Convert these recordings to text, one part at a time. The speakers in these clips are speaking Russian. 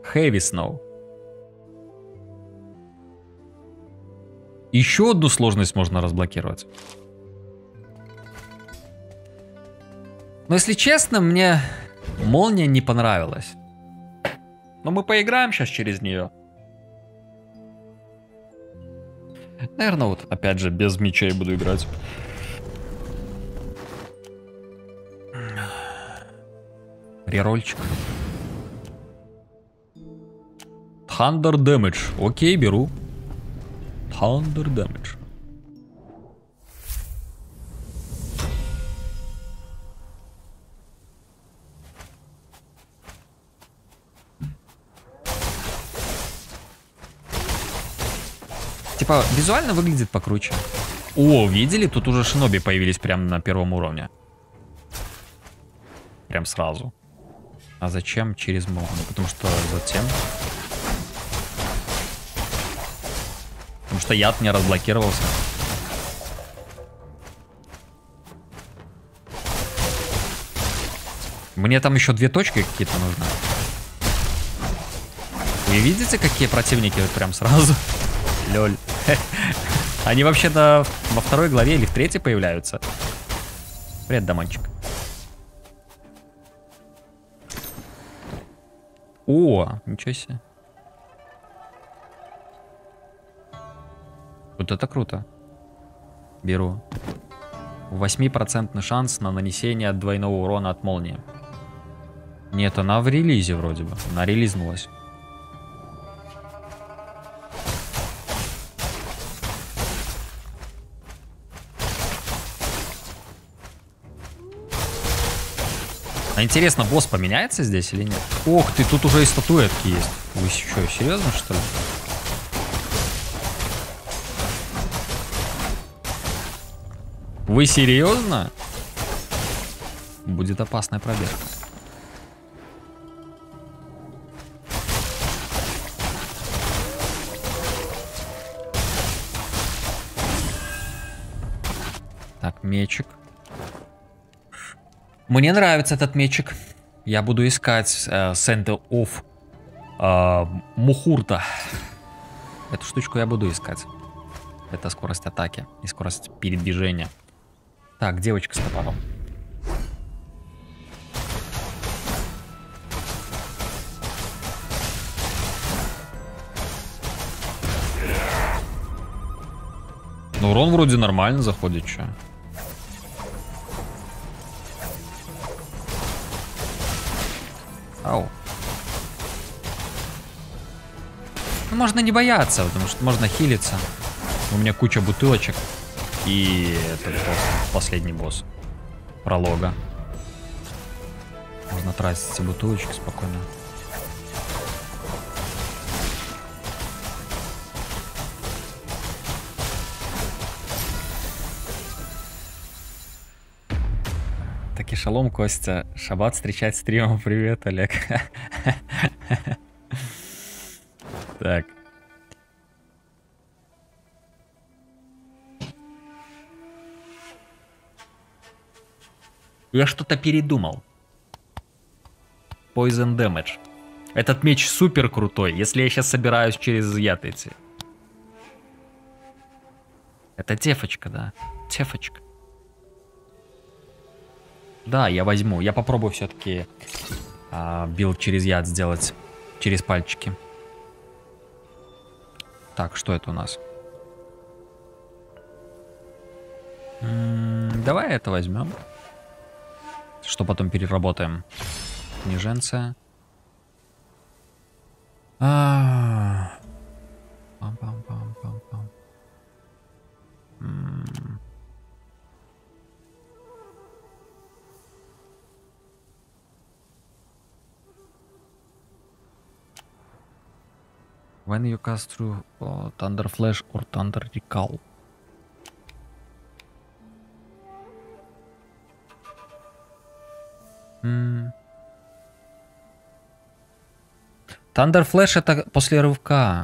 Heavy Snow. Еще одну сложность можно разблокировать. Но если честно, мне молния не понравилась. Но мы поиграем сейчас через нее. Наверное, вот опять же без мечей буду играть. Рерольчик. Thunder Damage. Окей, беру. Thunder Damage. Типа, визуально выглядит покруче. О, видели? Тут уже шиноби появились прямо на первом уровне. Прям сразу. А зачем через молнию? Потому что затем... Потому что яд не разблокировался. Мне там еще 2 точки какие-то нужны. Вы видите, какие противники вот прям сразу? Лёль. Они вообще-то во 2 главе или в 3 появляются. Привет, Дамончик. О, ничего себе. Вот это круто. Беру. 8% шанс на нанесение двойного урона от молнии. Нет, она в релизе вроде бы. Она релизнулась. А интересно, босс поменяется здесь или нет? Ох ты, тут уже и статуэтки есть. Вы что, серьезно, что ли? Вы серьезно? Будет опасная пробежка. Так, мечик. Мне нравится этот мечик. Я буду искать Sand of Мухурта. Эту штучку я буду искать. Это скорость атаки и скорость передвижения. Так, девочка с топором. Ну, урон вроде нормально заходит, чё. Ау. Ну, можно не бояться, потому что можно хилиться. У меня куча бутылочек. И это последний босс пролога. Можно тратить эти бутылочки спокойно. Таки шалом, Костя. Шаббат встречать стримом. Привет, Олег. Так. Я что-то передумал. Poison Damage. Этот меч супер крутой, если я сейчас собираюсь через яд идти. Это тефочка, да. Тефочка. Да, я возьму. Я попробую все-таки билд через яд сделать. Через пальчики. Так, что это у нас? Давай это возьмем. Что потом переработаем. Книженция. Пам-пам-пам-пам-пам. When you cast through Thunder Flash or Thunder Recall. Thunder Flash это после рывка.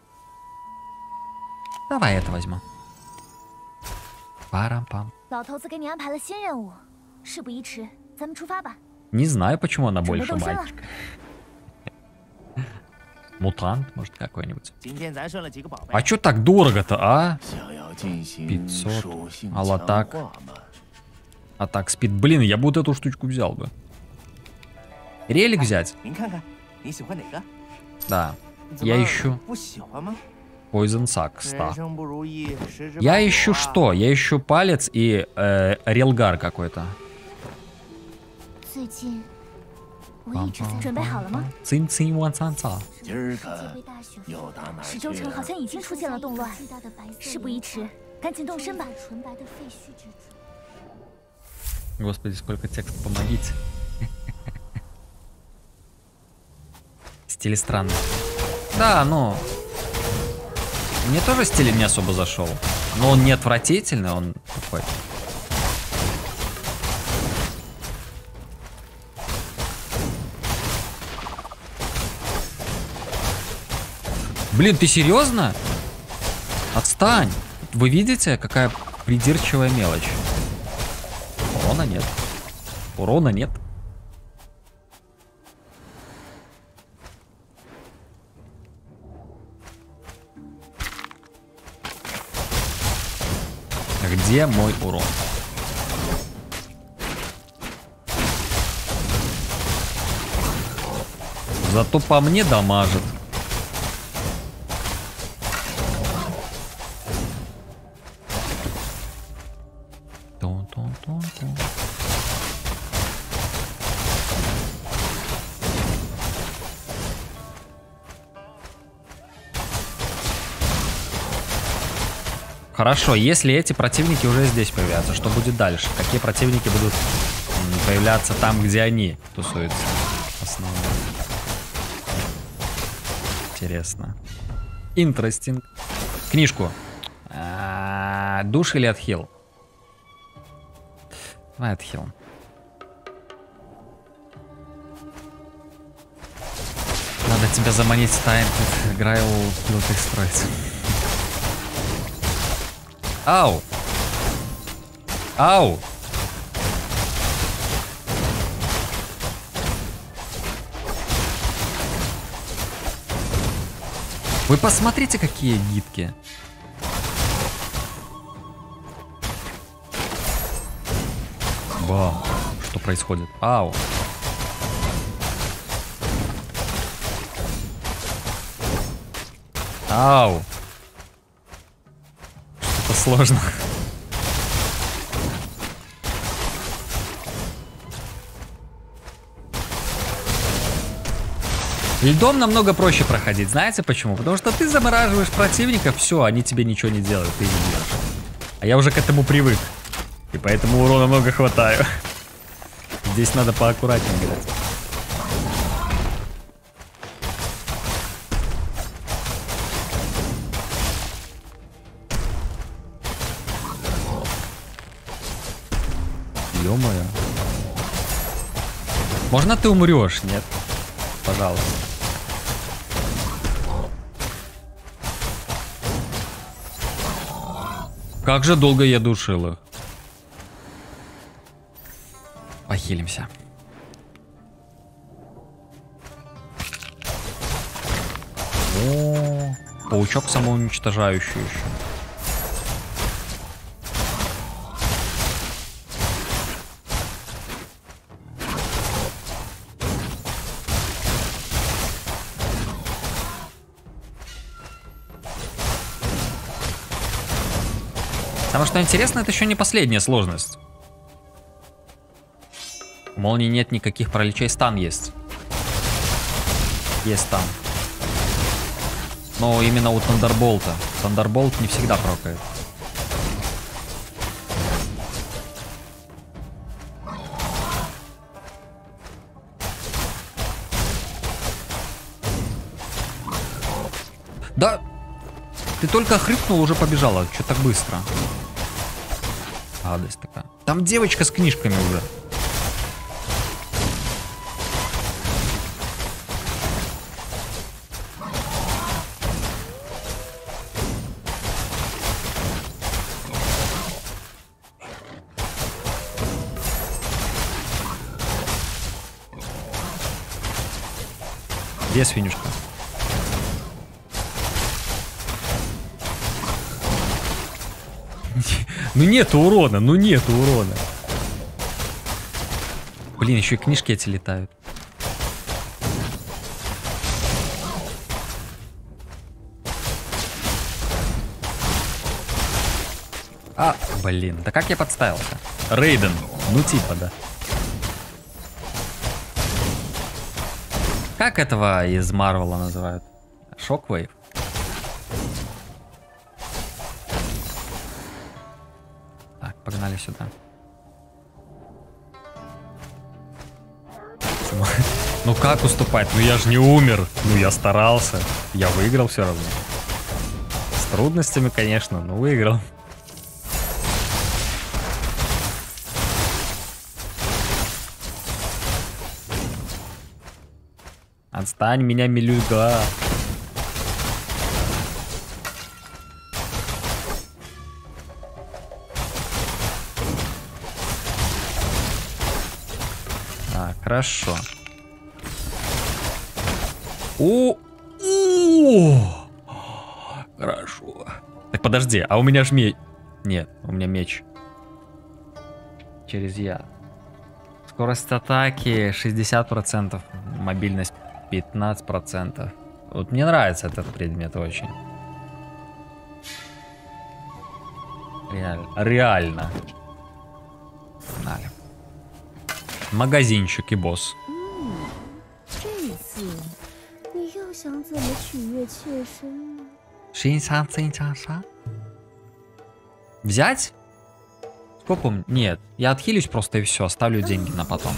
Давай это возьму. Парам-пам. Не знаю, почему она больше мальчика. Мутант, может, какой-нибудь. А чё так дорого-то, а? 500. Алатак. Атак спид. Блин, я бы вот эту штучку взял бы. Релик взять? Да. Я ищу... Poison Sac, 100. Я ищу что? Я ищу палец и релгар какой-то. Цин-цин ван цан-ца. Господи, сколько текста, помогите. Стиль странный. Да, ну... Мне тоже стиль не особо зашел. Но он не отвратительный, он такой. Блин, ты серьезно? Отстань. Вы видите, какая придирчивая мелочь? Урона нет. Урона нет. Где мой урон? Зато по мне дамажит. Тун-тун-тун-тун. Хорошо, если эти противники уже здесь появятся, что будет дальше? Какие противники будут появляться там, где они тусуются? Основные. Интересно. Интересting. Книжку. Душ или отхил? Давай отхил. Надо тебя заманить в тайм, тут Грайл пилотых строить. Ау! Ау! Вы посмотрите, какие гидки. Бам! Что происходит? Ау! Ау! Что-то сложно. Льдом намного проще проходить. Знаете почему? Потому что ты замораживаешь противников, все, они тебе ничего не делают, ты не бьешь. А я уже к этому привык. И поэтому урона много хватаю. Здесь надо поаккуратнее играть. Ё-моё. Можно ты умрешь? Нет? Пожалуйста. Как же долго я душил их. Похилимся. О, паучок самоуничтожающий еще. Потому что интересно, это еще не последняя сложность. У молнии нет никаких пролечей, стан есть. Есть стан. Но именно у Тандерболта. Тандерболт не всегда прокает. Да, ты только хрипнул, уже побежала. Что так быстро? Гадость такая. Там девочка с книжками уже. Где свинюшка? Ну нету урона, ну нету урона. Блин, еще и книжки эти летают. А, блин, да как я подставился? Рейден, ну типа, да. Как этого из Марвела называют? Шоквейв? Так, погнали сюда. Ну как уступать? Ну я же не умер. Ну я старался. Я выиграл все равно. С трудностями, конечно, но выиграл. Отстань меня, мелюга. Так, хорошо. О, хорошо. Так подожди, а у меня ж меч. Нет, у меня меч. Через я. Скорость атаки 60%, мобильность 15%. Вот мне нравится этот предмет очень. Реально. Погнали. Магазинчик и босс. Взять? Сколько? Нет, я отхилюсь просто и все, оставлю деньги на потом.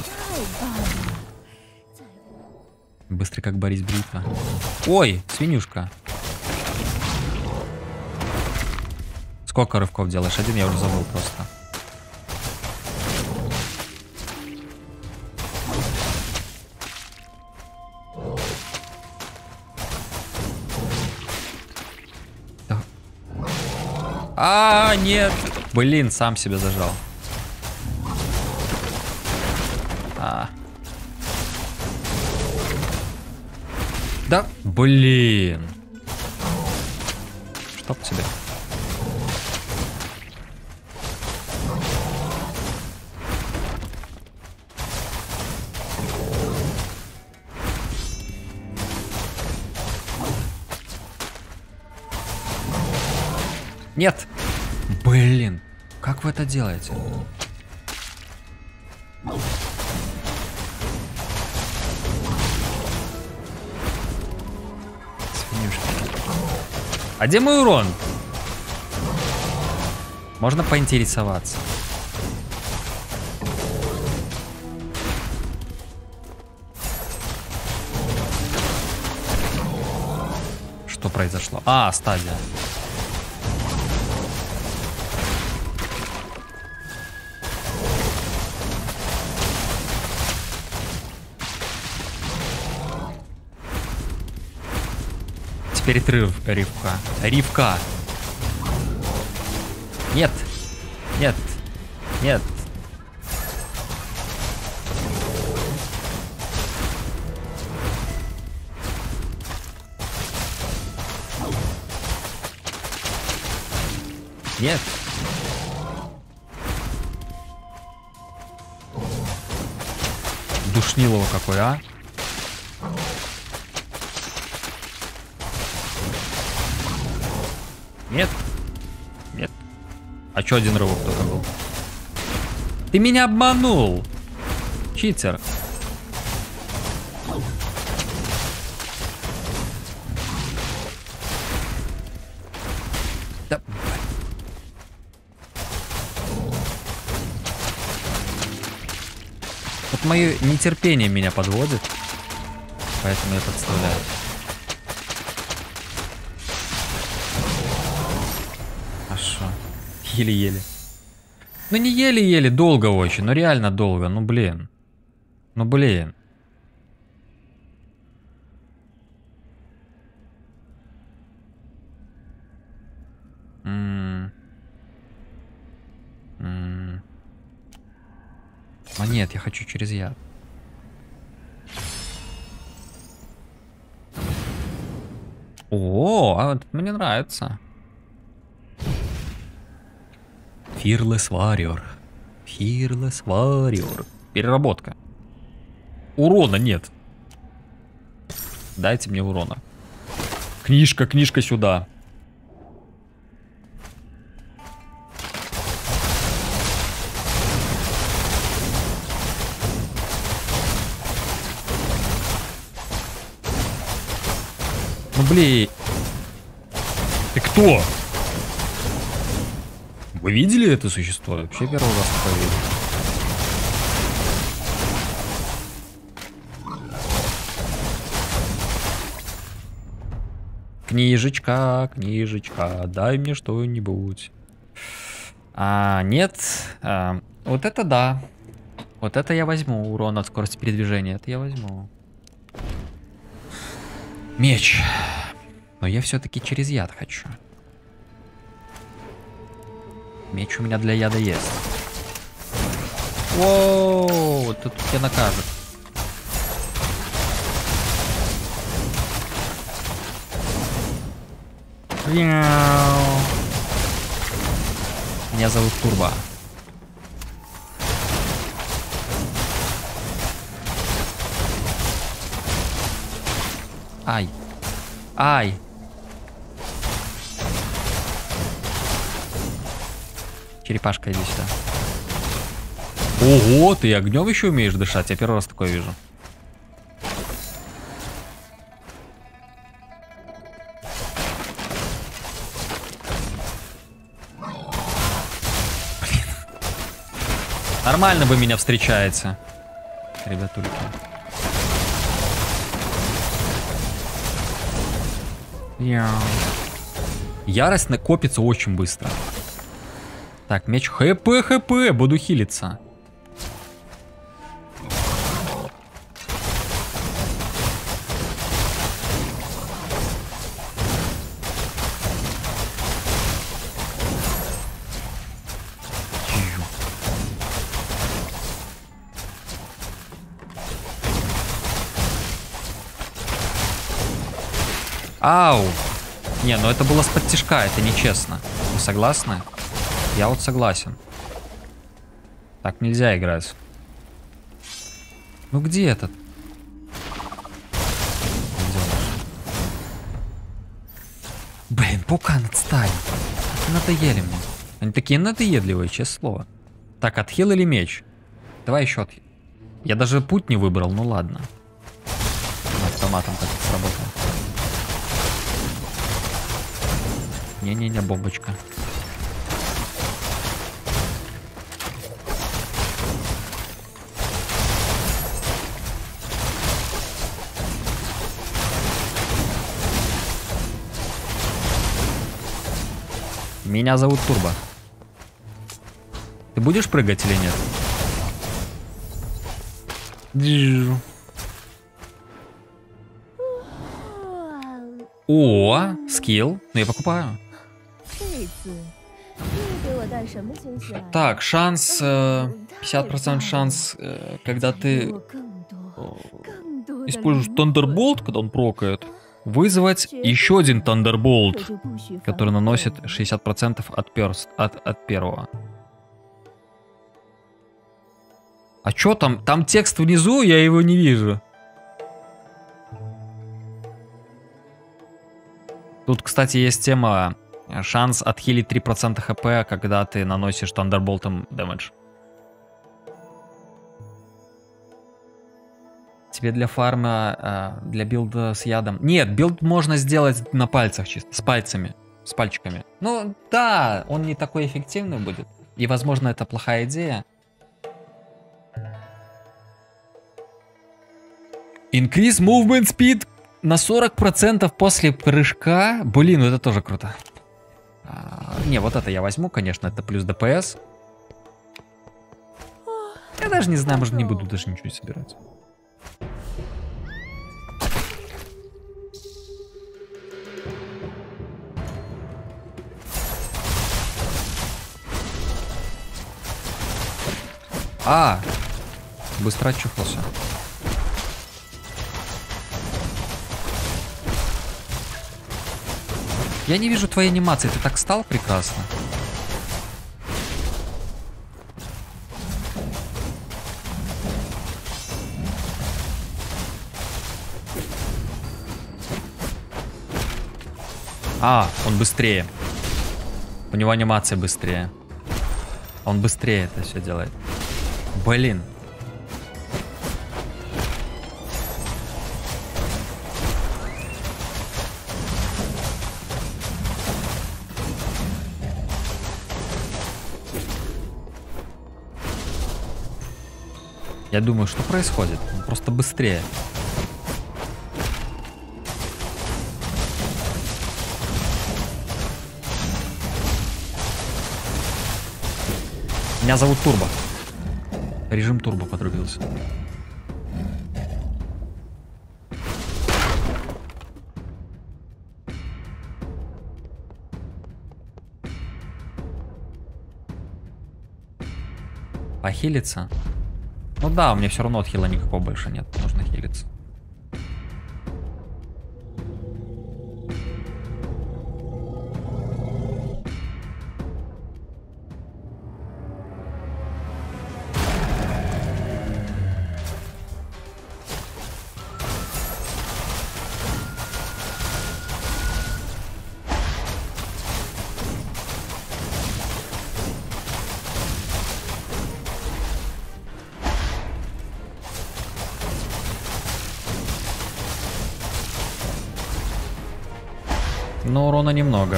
Быстрый как Борис Бритва. Ой, свинюшка. Сколько рывков делаешь? Один, я уже забыл просто. А, нет. Блин, сам себя зажал. Да, блин. Чтоб тебе. Нет. Блин, как вы это делаете? Свинюшка. А где мой урон? Можно поинтересоваться. Что произошло? А, стадия. Перетрыв Ривка. Ривка. Нет. Нет. Нет. Нет. Душнилово какой, а? Нет. Нет. А чё один рывок только был? Ты меня обманул. Читер. Да. Вот мое нетерпение меня подводит. Поэтому я подставляю. Еле-еле. Ну не еле-еле, долго очень, но реально долго, ну блин. Ну блин. А нет, я хочу через яд. О, а вот мне нравится. Fearless Warrior. Fearless Warrior. Переработка. Урона нет. Дайте мне урона. Книжка, книжка сюда. Ну блин. Ты кто? Вы видели это существо? Вообще первый раз такое видел. Книжечка, книжечка, дай мне что-нибудь. Нет. Вот это да. Вот это я возьму. Урон от скорости передвижения. Это я возьму. Меч. Но я все-таки через яд хочу. Меч у меня для яда есть. Воу, тут тебя накажут. Меня зовут Турбо. Ай. Ай. Черепашка, иди сюда. Ого, ты огнем еще умеешь дышать? Я первый раз такое вижу. Блин. Нормально вы меня встречаете, ребятульки. Ярость накопится очень быстро. Так, меч ХП, буду хилиться. Ау! Не, ну это было с-под тишка, это нечестно. Вы согласны? Я вот согласен. Так нельзя играть. Ну где этот? Блин, пукан, отстань. Надоели мне. Они такие надоедливые, честное слово. Так, отхил или меч? Давай еще отхил. Я даже путь не выбрал, ну ладно. Автоматом как это сработало. Не-не-не, бомбочка. Меня зовут Турбо. Ты будешь прыгать или нет? О, скилл. Ну я покупаю. Так, шанс, 50% шанс, когда ты используешь Thunderbolt, когда он прокает, вызвать еще один Thunderbolt, который наносит 60% от первого. А чё там? Там текст внизу, я его не вижу. Тут, кстати, есть тема. Шанс отхилить 3% хп, когда ты наносишь Thunderbolt'ом дэмэдж. Тебе для фарма, для билда с ядом. Нет, билд можно сделать на пальцах чисто, с пальцами, с пальчиками. Ну да, он не такой эффективный будет. И возможно это плохая идея. Increase movement speed на 40% после прыжка. Блин, ну это тоже круто. Не, вот это я возьму, конечно, это плюс ДПС. Я даже не знаю, может не буду даже ничего собирать. Быстро очухался. Я не вижу твоей анимации, ты так стал прекрасно. А, он быстрее. У него анимация быстрее. Он быстрее это все делает. Блин. Я думаю, что происходит? Он просто быстрее. Меня зовут Турбо. Режим Турбо подрубился. Похилиться? Ну да, у меня все равно отхила никакого больше нет. Нужно хилиться. Но урона немного.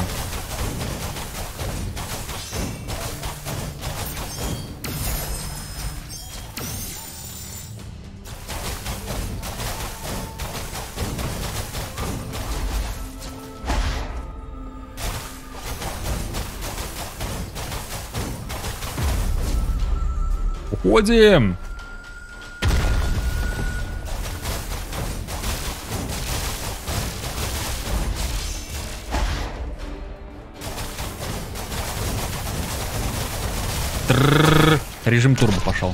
Уходим! Режим турбо пошел.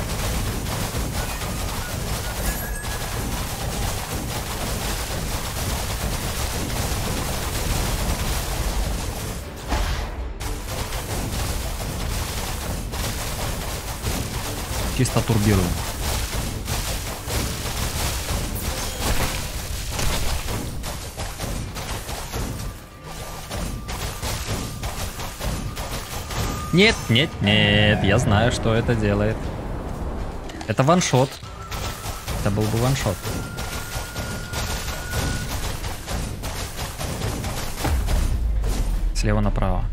Чисто турбируем. Нет, нет, нет, я знаю, что это делает. Это ваншот. Это был бы ваншот. Слева направо.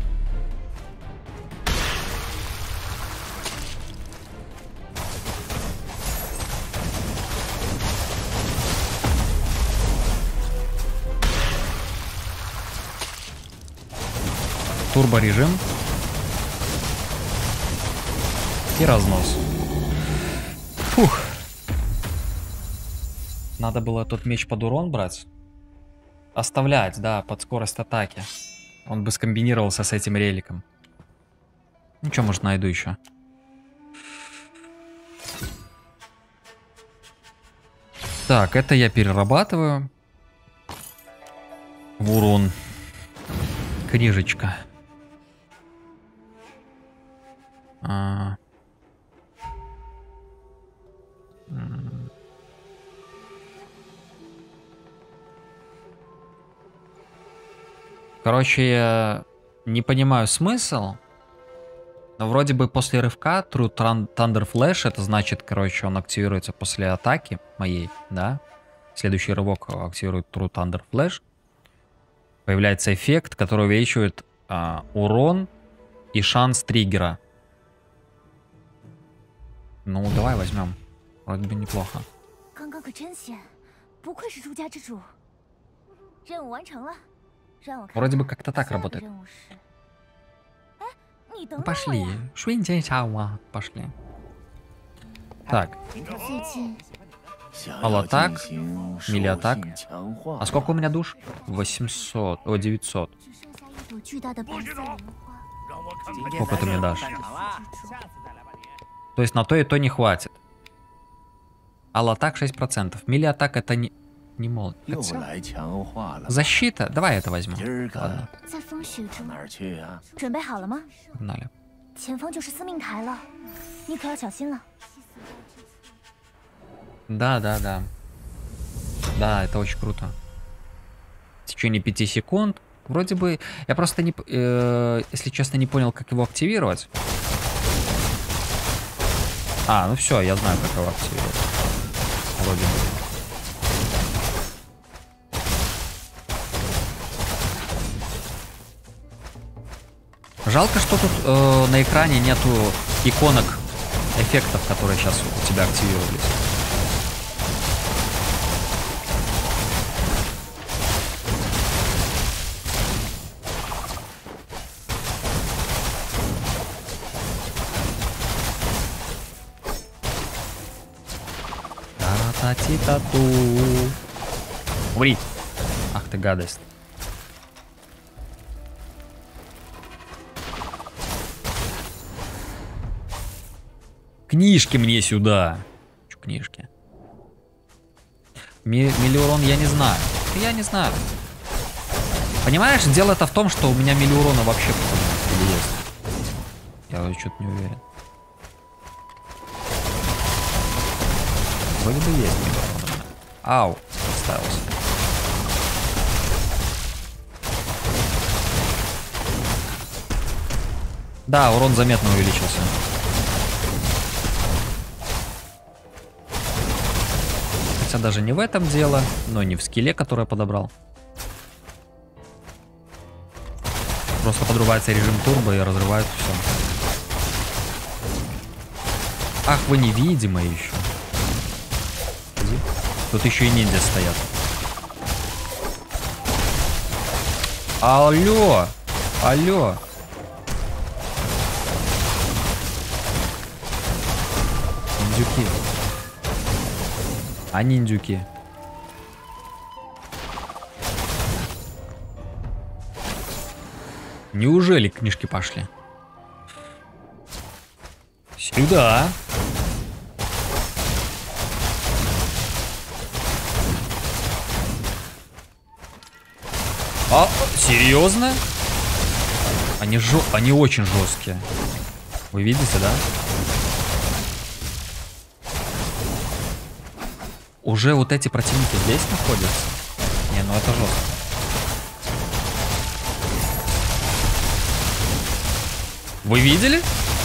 Турбо режим. И разнос. Фух. Надо было тот меч под урон брать. Оставлять, да, под скорость атаки. Он бы скомбинировался с этим реликом. Ничего, может, найду еще. Так, это я перерабатываю. В урон. Книжечка. Короче, я не понимаю смысл. Но вроде бы после рывка True Thunder Flash, это значит, короче, он активируется после атаки моей, да? Следующий рывок активирует True Thunder Flash. Появляется эффект, который увеличивает урон и шанс триггера. Ну, давай возьмем. Вроде бы неплохо. Вроде бы как-то так работает. Ну, пошли. Пошли. Так. Алатак. Милиатак. А сколько у меня душ? 800. О, 900. Сколько ты мне дашь? То есть на то и то не хватит. Алатак 6%. Милиатак это не молот. Защита. Давай это возьму. Ладно. Погнали. Да. Да, это очень круто. В течение 5 секунд Вроде бы... Я просто, не, если честно, не понял, как его активировать. А, ну все, я знаю, как его активировать. Вроде бы. Жалко, что тут на экране нету иконок эффектов, которые сейчас у тебя активировались. Та-та-ти-та-ту. Умри. Ах ты гадость. Книжки мне сюда. Чё, книжки? Миллиурон я не знаю. Я не знаю. Понимаешь, дело-то в том, что у меня миллиурона вообще есть. Я что-то не уверен. Вроде бы есть миллиурон. Ау, подставился. Да, урон заметно увеличился. Хотя даже не в этом дело, но не в скилле, который я подобрал. Просто подрубается режим турбо и разрывает все. Ах, вы невидимые еще. Тут еще и ниндзя стоят. Алло! Алло! Ниндзюки. А ниндзюки? Неужели книжки пошли? Сюда. А, серьезно? Они очень жесткие. Вы видите, да? Уже вот эти противники здесь находятся? Не, ну это жестко. Вы видели?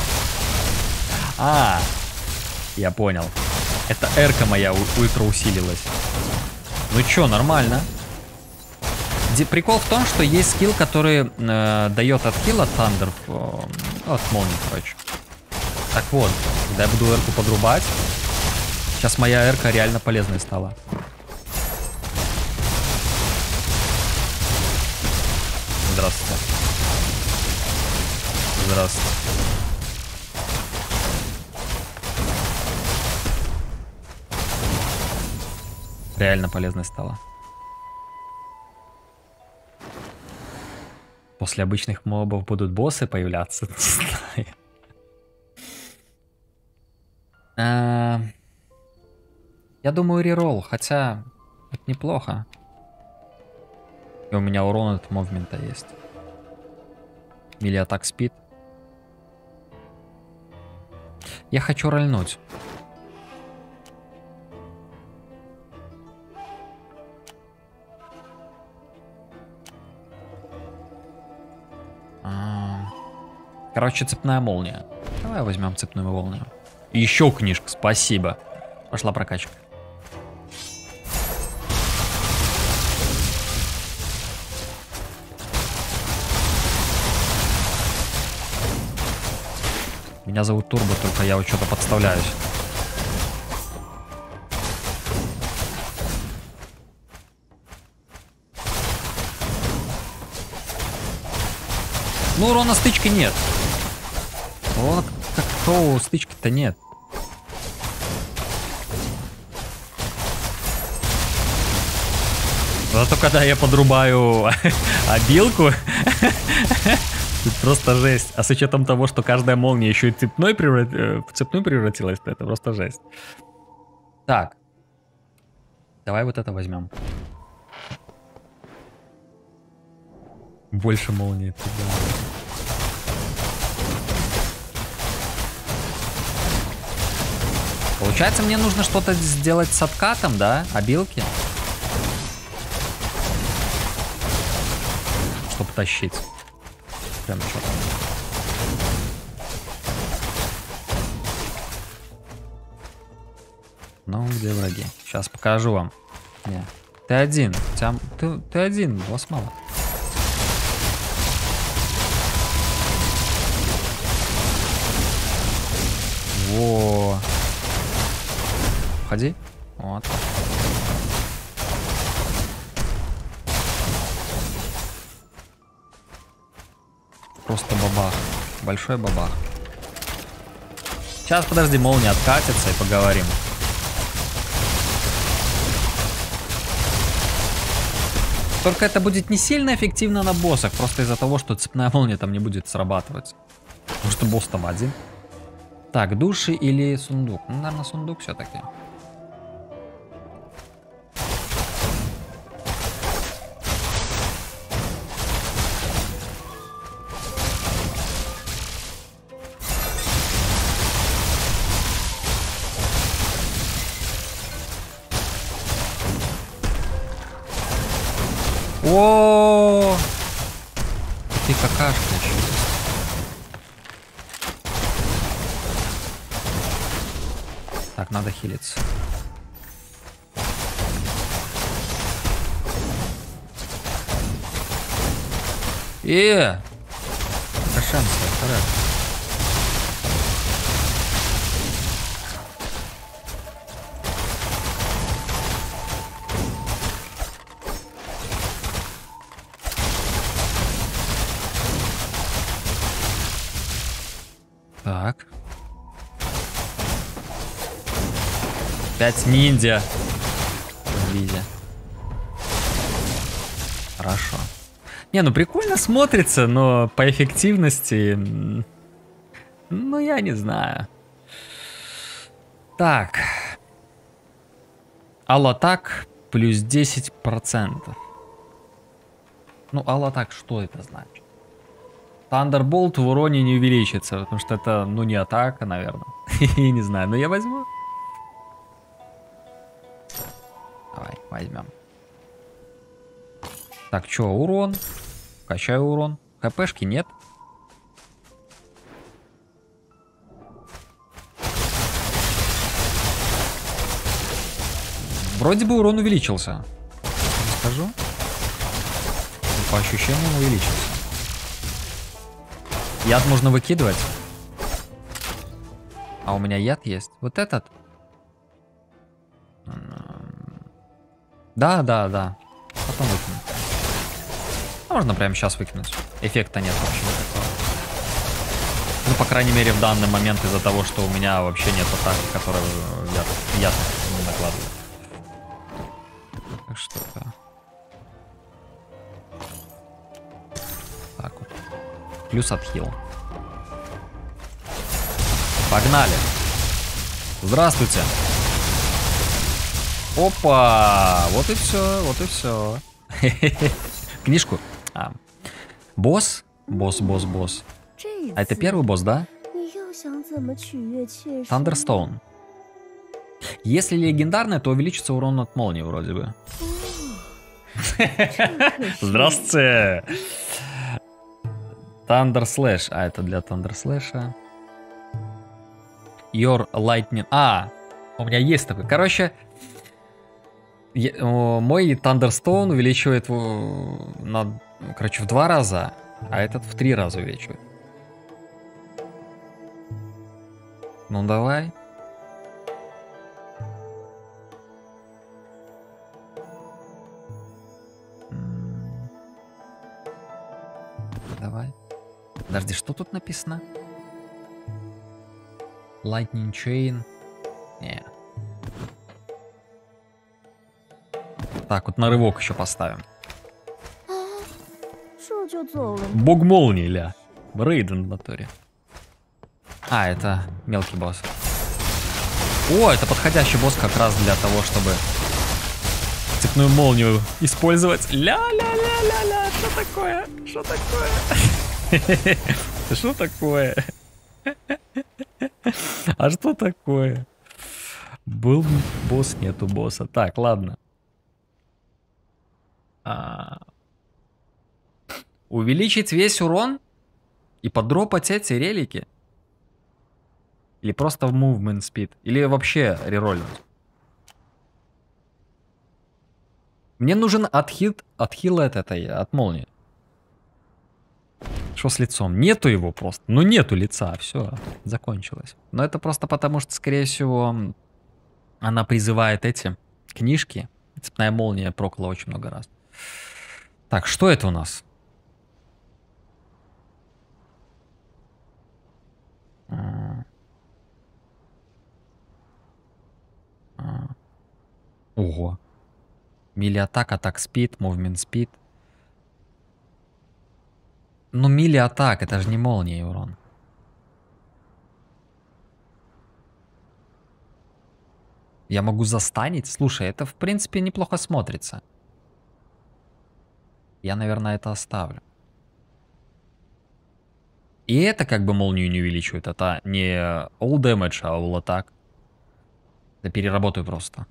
А, я понял. Это эрка моя ультра усилилась. Ну чё, нормально. Прикол в том, что есть скилл, который дает отхил от Thunder, от молнии, короче. Так вот, когда я буду эрку подрубать, сейчас моя эрка реально полезной стала. Здравствуйте. Здравствуйте. Реально полезной стала. После обычных мобов будут боссы появляться. Не знаю. Я думаю, реролл, хотя это неплохо. И у меня урон от мувмента есть. Или атак спид. Я хочу рольнуть. Короче, цепная молния. Давай возьмем цепную молнию. И еще книжка, спасибо. Пошла прокачка. Меня зовут Турбо, только я вот что-то подставляюсь. Ну, урона стычки нет. Вот какого стычки-то нет. Зато когда я подрубаю обилку, тут просто жесть. А с учетом того, что каждая молния еще и в цепную превратилась, то это просто жесть. Так. Давай вот это возьмем. Больше молнии туда. Получается, мне нужно что-то сделать с откатом, да? Обилки. чтобы тащить. Прям что-то. Ну, где враги? Сейчас покажу вам. Не. Ты один. Ты один, вас мало. Во. Входи. Вот. Просто бабах. Большой бабах. Сейчас, подожди, молния откатится и поговорим. Только это будет не сильно эффективно на боссах, просто из-за того, что цепная молния там не будет срабатывать. Потому что босс там один. Так, души или сундук? Ну, наверное, сундук все-таки. О, ты какашка еще. Так, надо хилиться. Кошенция, вторая. Так. 5 ниндзя. Видя. Хорошо. Не, ну прикольно смотрится, но по эффективности... Ну, я не знаю. Так. Аллатак плюс 10%. Ну, аллатак, что это значит? Thunderbolt в уроне не увеличится, потому что это, ну, не атака, наверное. Не знаю, но я возьму. Давай, возьмем. Так, что, урон? Качаю урон. ХПшки нет. Вроде бы урон увеличился. Скажу. По ощущениям увеличился. Яд можно выкидывать. А у меня яд есть. Вот этот. Да. Потом выкину. Можно прямо сейчас выкинуть. Эффекта нет вообще никакого. Ну, по крайней мере, в данный момент из-за того, что у меня вообще нет атаки, которая яд не накладывает. Так что да. Так вот. Плюс отхил. Погнали. Здравствуйте. Опа! Вот и все, вот и все. Книжку. Босс? Босс. А это первый босс, да? Thunderstone. Если легендарный, то увеличится урон от молнии вроде бы. Здравствуйте! Thunder Slash. А это для Thunder Slash. Your Lightning. У меня есть такой. Короче, мой Thunderstone увеличивает короче, в 2 раза, а этот в 3 раза увеличивает. Ну давай. Давай. Подожди, что тут написано? Lightning Chain. Не. Так, вот на рывок еще поставим. Бог молнии, ля. Рейден в натуре. Это мелкий босс. О, это подходящий босс как раз для того, чтобы цепную молнию использовать. Ля-ля-ля-ля-ля. Что такое? Что такое? Что такое? А что такое? Был босс, нету босса. Так, ладно. Увеличить весь урон и подропать эти релики? Или просто в movement speed? Или вообще рероллинг? Мне нужен отхил от этой, от молнии. Что с лицом? Нету его просто. Ну нету лица, все, закончилось. Но это просто потому, что, скорее всего, она призывает эти книжки. Цепная молния прокла очень много раз. Так, что это у нас? Ого. Мили атак, атак спид, мувмент спид. Ну, мили атак, это же не молния и урон. Я могу застанить? Слушай, это в принципе неплохо смотрится. Я, наверное, это оставлю. И это как бы молнию не увеличивает. Это не all damage, а all attack. Да переработаю просто.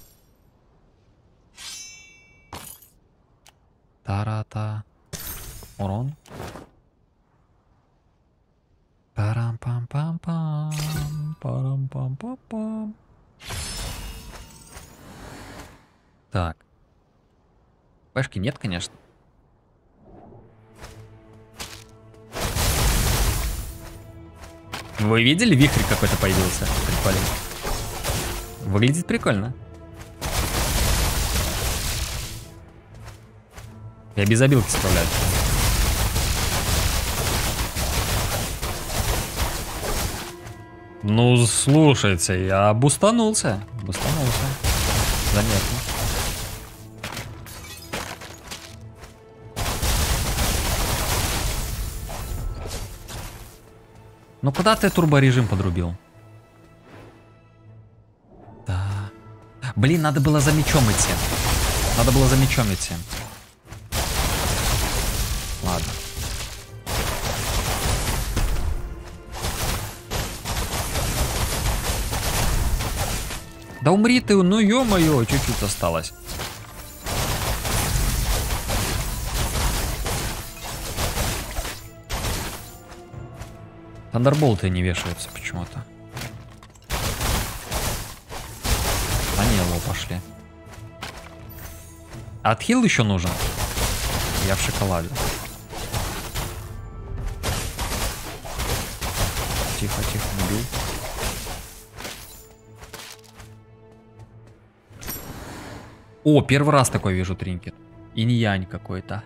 Тарата. Урон. Парам-пам-пам-пам. Парам-пам-пам-пам. Так. Пешки нет, конечно. Вы видели, вихрь какой-то появился? Прикольно. Выглядит прикольно. Я без обилки справляюсь. Ну, слушайте, я бустанулся. Бустанулся. Заметно. Ну, куда ты турборежим подрубил? Да. Блин, надо было за мечом идти. Надо было за мечом идти. Ладно. Да умри ты, ну ё-моё, чуть-чуть осталось. Тандерболты не вешаются почему-то. Они его пошли. Отхил еще нужен? Я в шоколаде. Тихо, тихо, не бей. О, первый раз такой вижу тринкет. Инь-янь какой-то.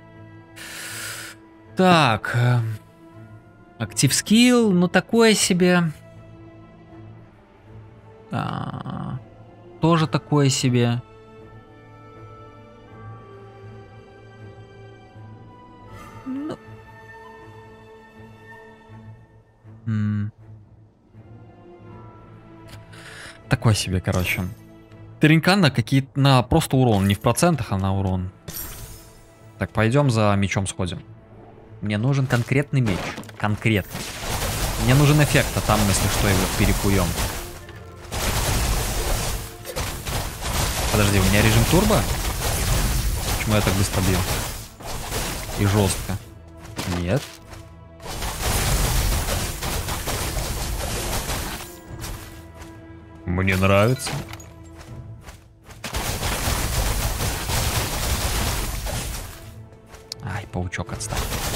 Так. Актив скилл, ну такое себе. Тоже такое себе. Ну. Такое себе, короче. Тринкан на какие-то, на просто урон, не в процентах, а на урон. Так, пойдем за мечом сходим. Мне нужен конкретный меч. Конкретный. Мне нужен эффект, а там, если что, его перекуем. Подожди, у меня режим турбо? Почему я так быстро бью? И жестко. Нет. Мне нравится. Ай, паучок отстал.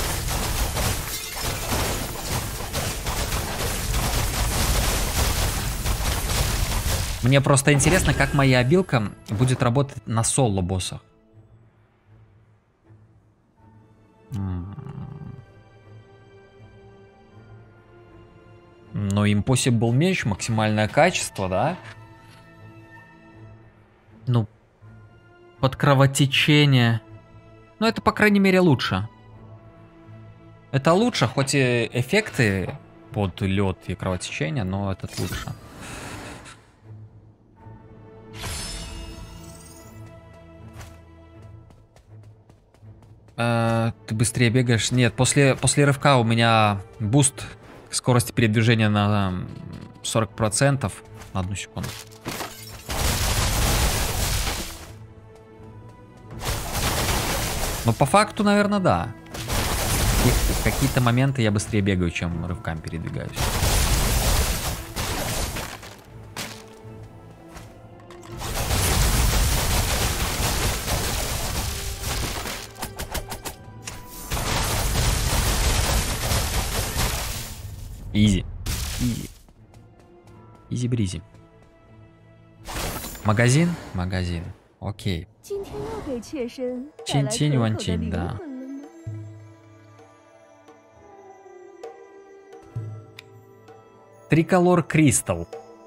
Мне просто интересно, как моя обилка будет работать на соло-боссах. Но Impossible меч, максимальное качество, да? Ну, под кровотечение. Ну, это, по крайней мере, лучше. Это лучше, хоть и эффекты под лед и кровотечение, но этот лучше. Ты быстрее бегаешь? Нет, после рывка у меня буст скорости передвижения на 40%. На 1 секунду. Но по факту, наверное, да. В какие-то моменты я быстрее бегаю, чем рывками передвигаюсь. Изи. Изи. Изи-бризи. Магазин? Магазин. Окей. Чинь-чинь-ван-чинь, да. Триколор Кристалл.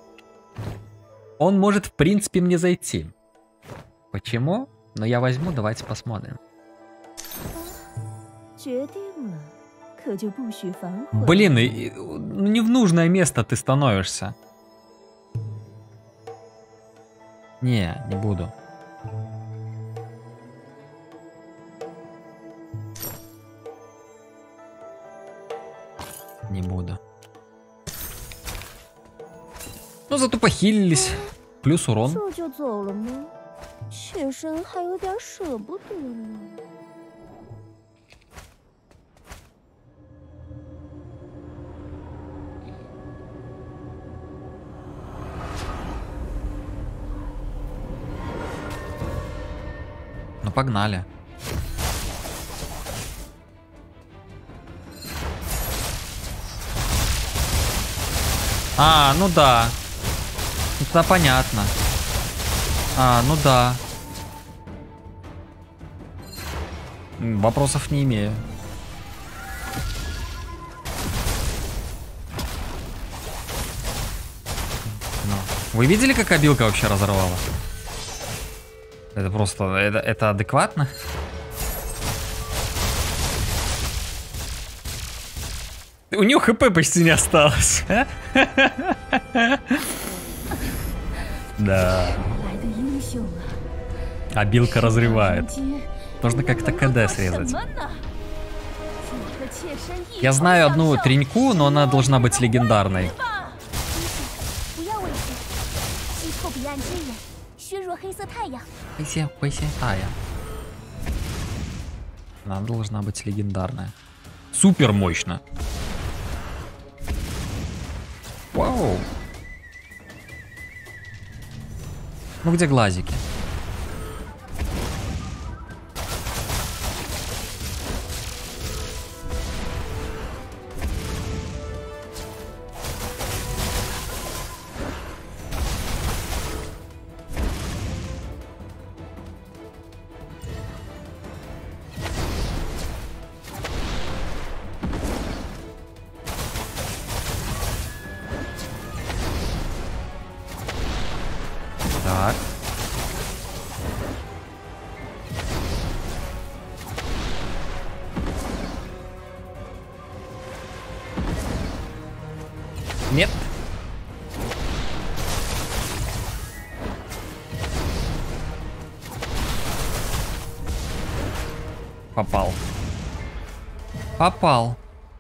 Он может, в принципе, мне зайти. Почему? Но я возьму, давайте посмотрим. Блин, не в нужное место ты становишься. Не буду. Не буду. Ну, зато похилились. Плюс урон. Ну, погнали. А, ну да. Это понятно. А, ну да. Вопросов не имею. Ну. Вы видели, как обилка вообще разорвала? Это просто... Это адекватно? У него хп почти не осталось. Да. Обилка разрывает. Нужно как-то КД срезать. Я знаю одну треньку, но она должна быть легендарной. Она должна быть легендарная. Супер мощно. Вау. Ну где глазики? Так. Нет. Попал. Попал.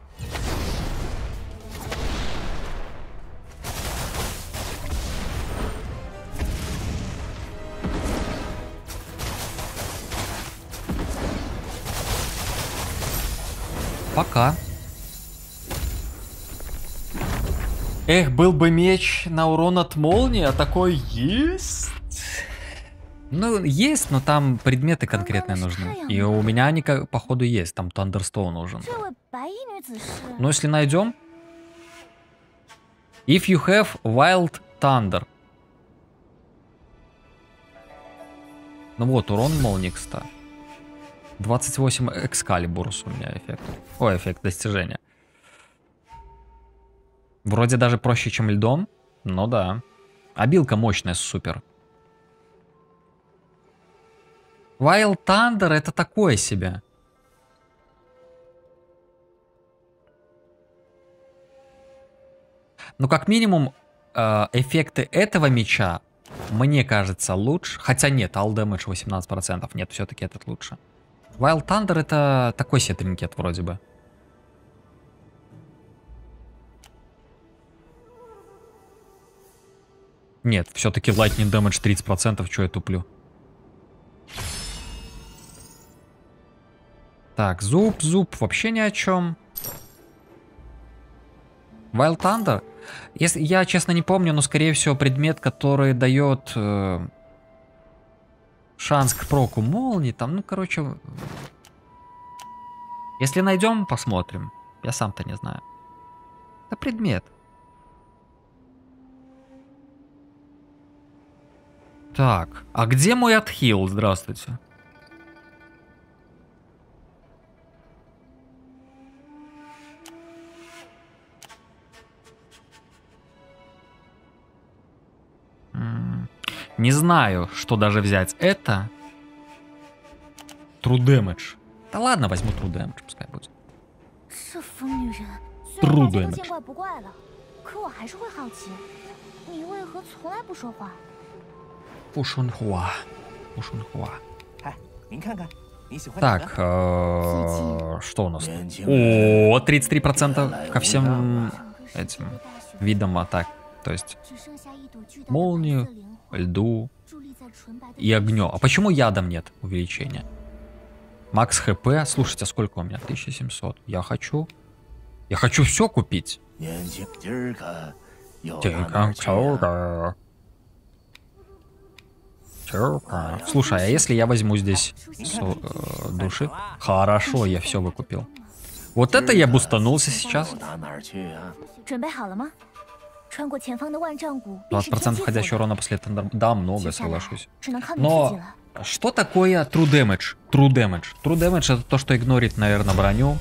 Пока. Эх, был бы меч на урон от молнии, а такой есть. Ну, есть, но там предметы конкретные нужны. И у меня они, походу, есть. Там Thunderstone нужен. Но если найдем. If you have Wild Thunder. Ну вот, урон молнии, кстати. 28 Экскалибурс у меня эффект. Ой, эффект достижения. Вроде даже проще, чем льдом. Но да. Обилка мощная, супер. Wild Thunder это такое себе. Ну, как минимум, эффекты этого меча, мне кажется, лучше. Хотя нет, all damage 18%. Нет, все-таки этот лучше. Wild Thunder это такой себе тринкет вроде бы. Нет, все-таки Lightning Damage 30%, что я туплю. Так, зуб вообще ни о чем. Wild Thunder? Если, я честно не помню, но скорее всего предмет, который дает шанс к проку молнии, там, ну, короче... Если найдем, посмотрим. Я сам-то не знаю. Это предмет. Так, а где мой отхил? Здравствуйте. Не знаю, что даже взять. Это True Damage. Да ладно, возьму True Damage, пускай будет. True Damage. Пушунхуа. Пушунхуа. Так, что у нас тут? О, 33% ко всем этим видам атак. То есть молнию, льду и огню. А почему ядом нет увеличения? Макс ХП. Слушайте, а сколько у меня? 1700. Я хочу все купить. Слушай, а если я возьму здесь души? Хорошо, я все выкупил. Вот это я бустанулся сейчас. 20% входящего урона после Thunder. Да, много, соглашусь. Но что такое True Damage? True Damage. True Damage это то, что игнорит, наверное, броню.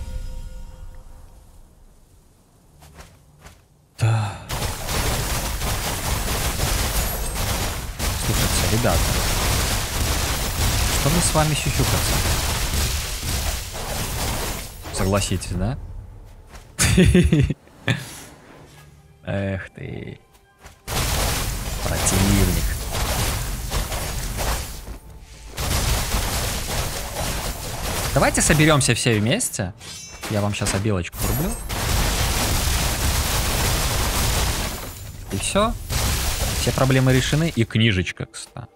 Да. Слушайте, ребята. Что мы с вами сюсюкаться? Согласитесь, да? Эх ты. Противник. Давайте соберемся все вместе. Я вам сейчас обилочку врублю. И все. Все проблемы решены. И книжечка, кстати.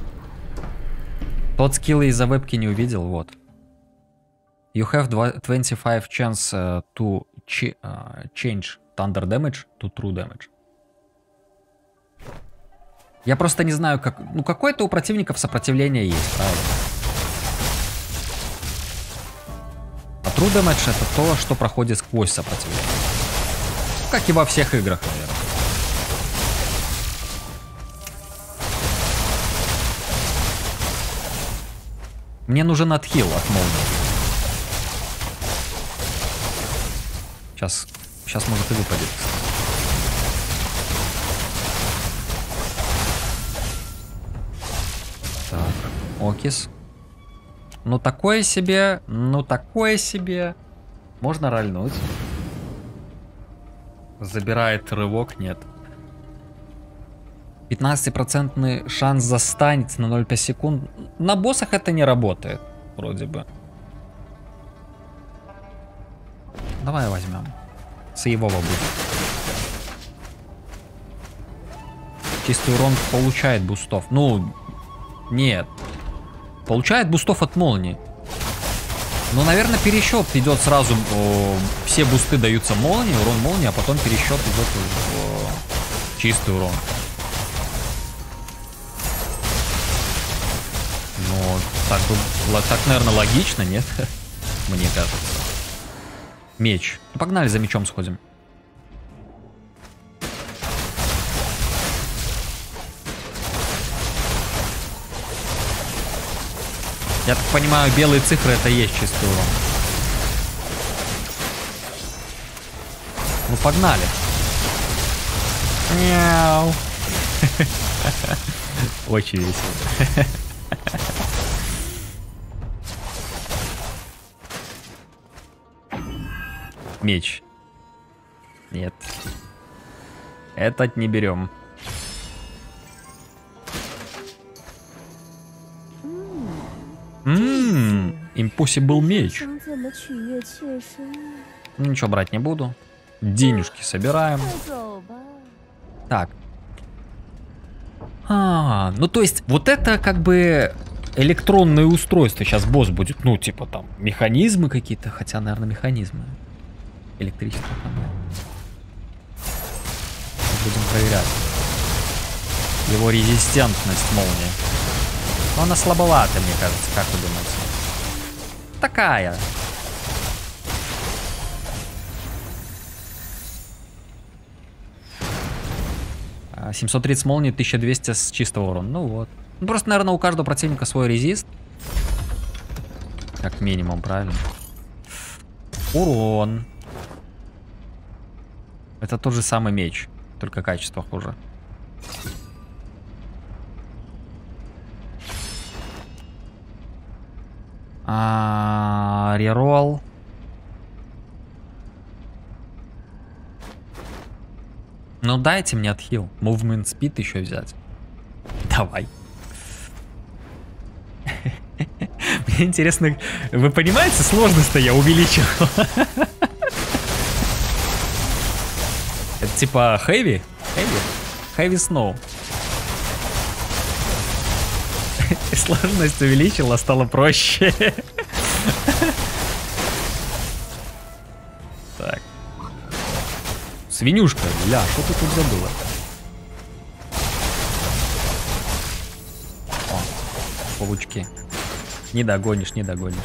Тот скилл из-за вебки не увидел, вот. You have 25 chance to change Thunder Damage to True Damage. Я просто не знаю, как... Ну, какое-то у противников сопротивление есть, правда? А True Damage это то, что проходит сквозь сопротивление. Как и во всех играх, наверное. Мне нужен отхил от молнии. Сейчас может и выпадет. Так, Окис. Ну такое себе, ну такое себе. Можно рольнуть. Забирает рывок, нет. 15% шанс застанется на 0,5 секунд. На боссах это не работает, вроде бы. Давай возьмем. Сейвово будет. Чистый урон получает бустов. Ну, нет. Получает бустов от молнии. Ну, наверное, пересчет идет сразу. Все бусты даются молнии, урон молнии, а потом пересчет идет в чистый урон. Ну, так, наверное, логично, нет? Мне кажется. Меч. Ну, погнали за мечом сходим. Я так понимаю, белые цифры это и есть чистый урон. Ну, погнали. Мяу. Очень весело. Меч. Нет. Этот не берем. Impossible меч. Ничего брать не буду. Денежки собираем. Так. Ну то есть, вот это как бы электронные устройства. Сейчас босс будет, ну, типа там, механизмы какие-то. Хотя, наверное, механизмы. Электричество там. Будем проверять. Его резистентность молнии. Но она слабовата, мне кажется, как вы думаете? Такая. А 730 молний, 1200 с чистого урона. Ну вот. Ну, просто, наверное, у каждого противника свой резист. Как минимум, правильно? Урон. Это тот же самый меч, только качество хуже. Реролл. Ну дайте мне отхил. Movement speed еще взять. Давай. Мне интересно, вы понимаете, сложность-то я увеличил. Это типа heavy? Heavy snow. Сложность увеличила, стало проще. Так. Свинюшка, ля, что ты тут забыла? О, паучки. Не догонишь, не догонишь.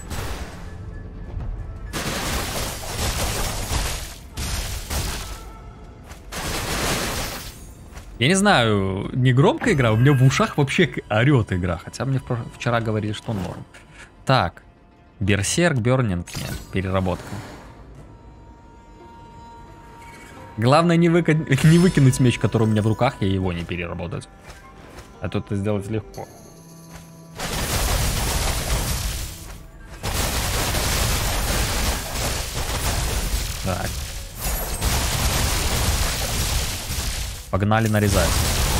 Я не знаю, не громкая игра, у меня в ушах вообще орет игра. Хотя мне вчера говорили, что норм. Так. Берсерк, Бёрнинг, нет, переработка. Главное не выкинуть меч, который у меня в руках, и его не переработать. А то это сделать легко. Так. Погнали нарезать.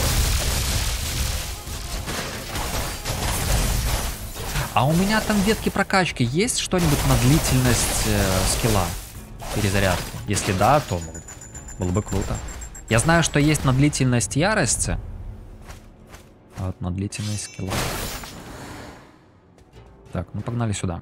А у меня там ветки прокачки. Есть что-нибудь на длительность скилла перезарядки? Если да, то было бы круто. Я знаю, что есть на длительность ярости. А вот на длительность скилла. Так, ну погнали сюда.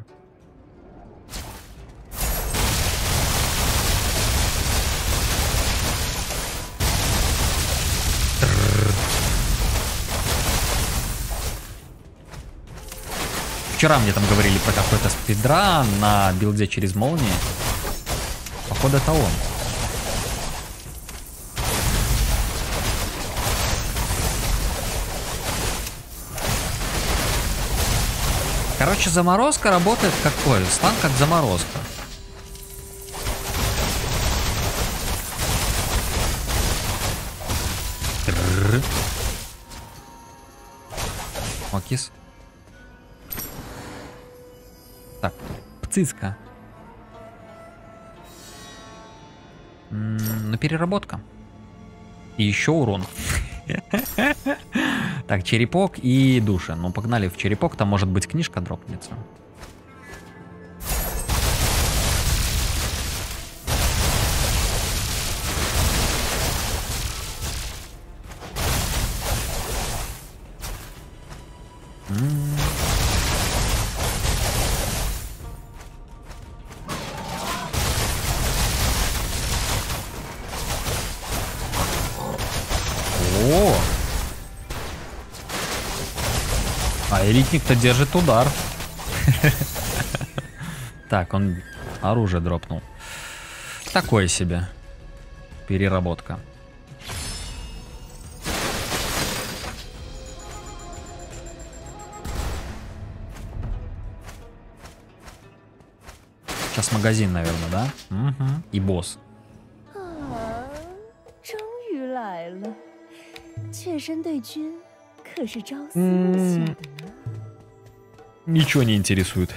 Вчера мне там говорили про какой-то спидран на билде через молнии. Походу это он. Короче, заморозка работает какой? Стан как заморозка. Окис. Так, птицка. Ну, переработка. И еще урон. Так, черепок и душа. Ну, погнали в черепок, там может быть книжка дропнется. О! А элитник-то держит удар. Так, он оружие дропнул. Такое себе. Переработка. Сейчас магазин, наверное, да? Угу. И босс. Ничего не интересует.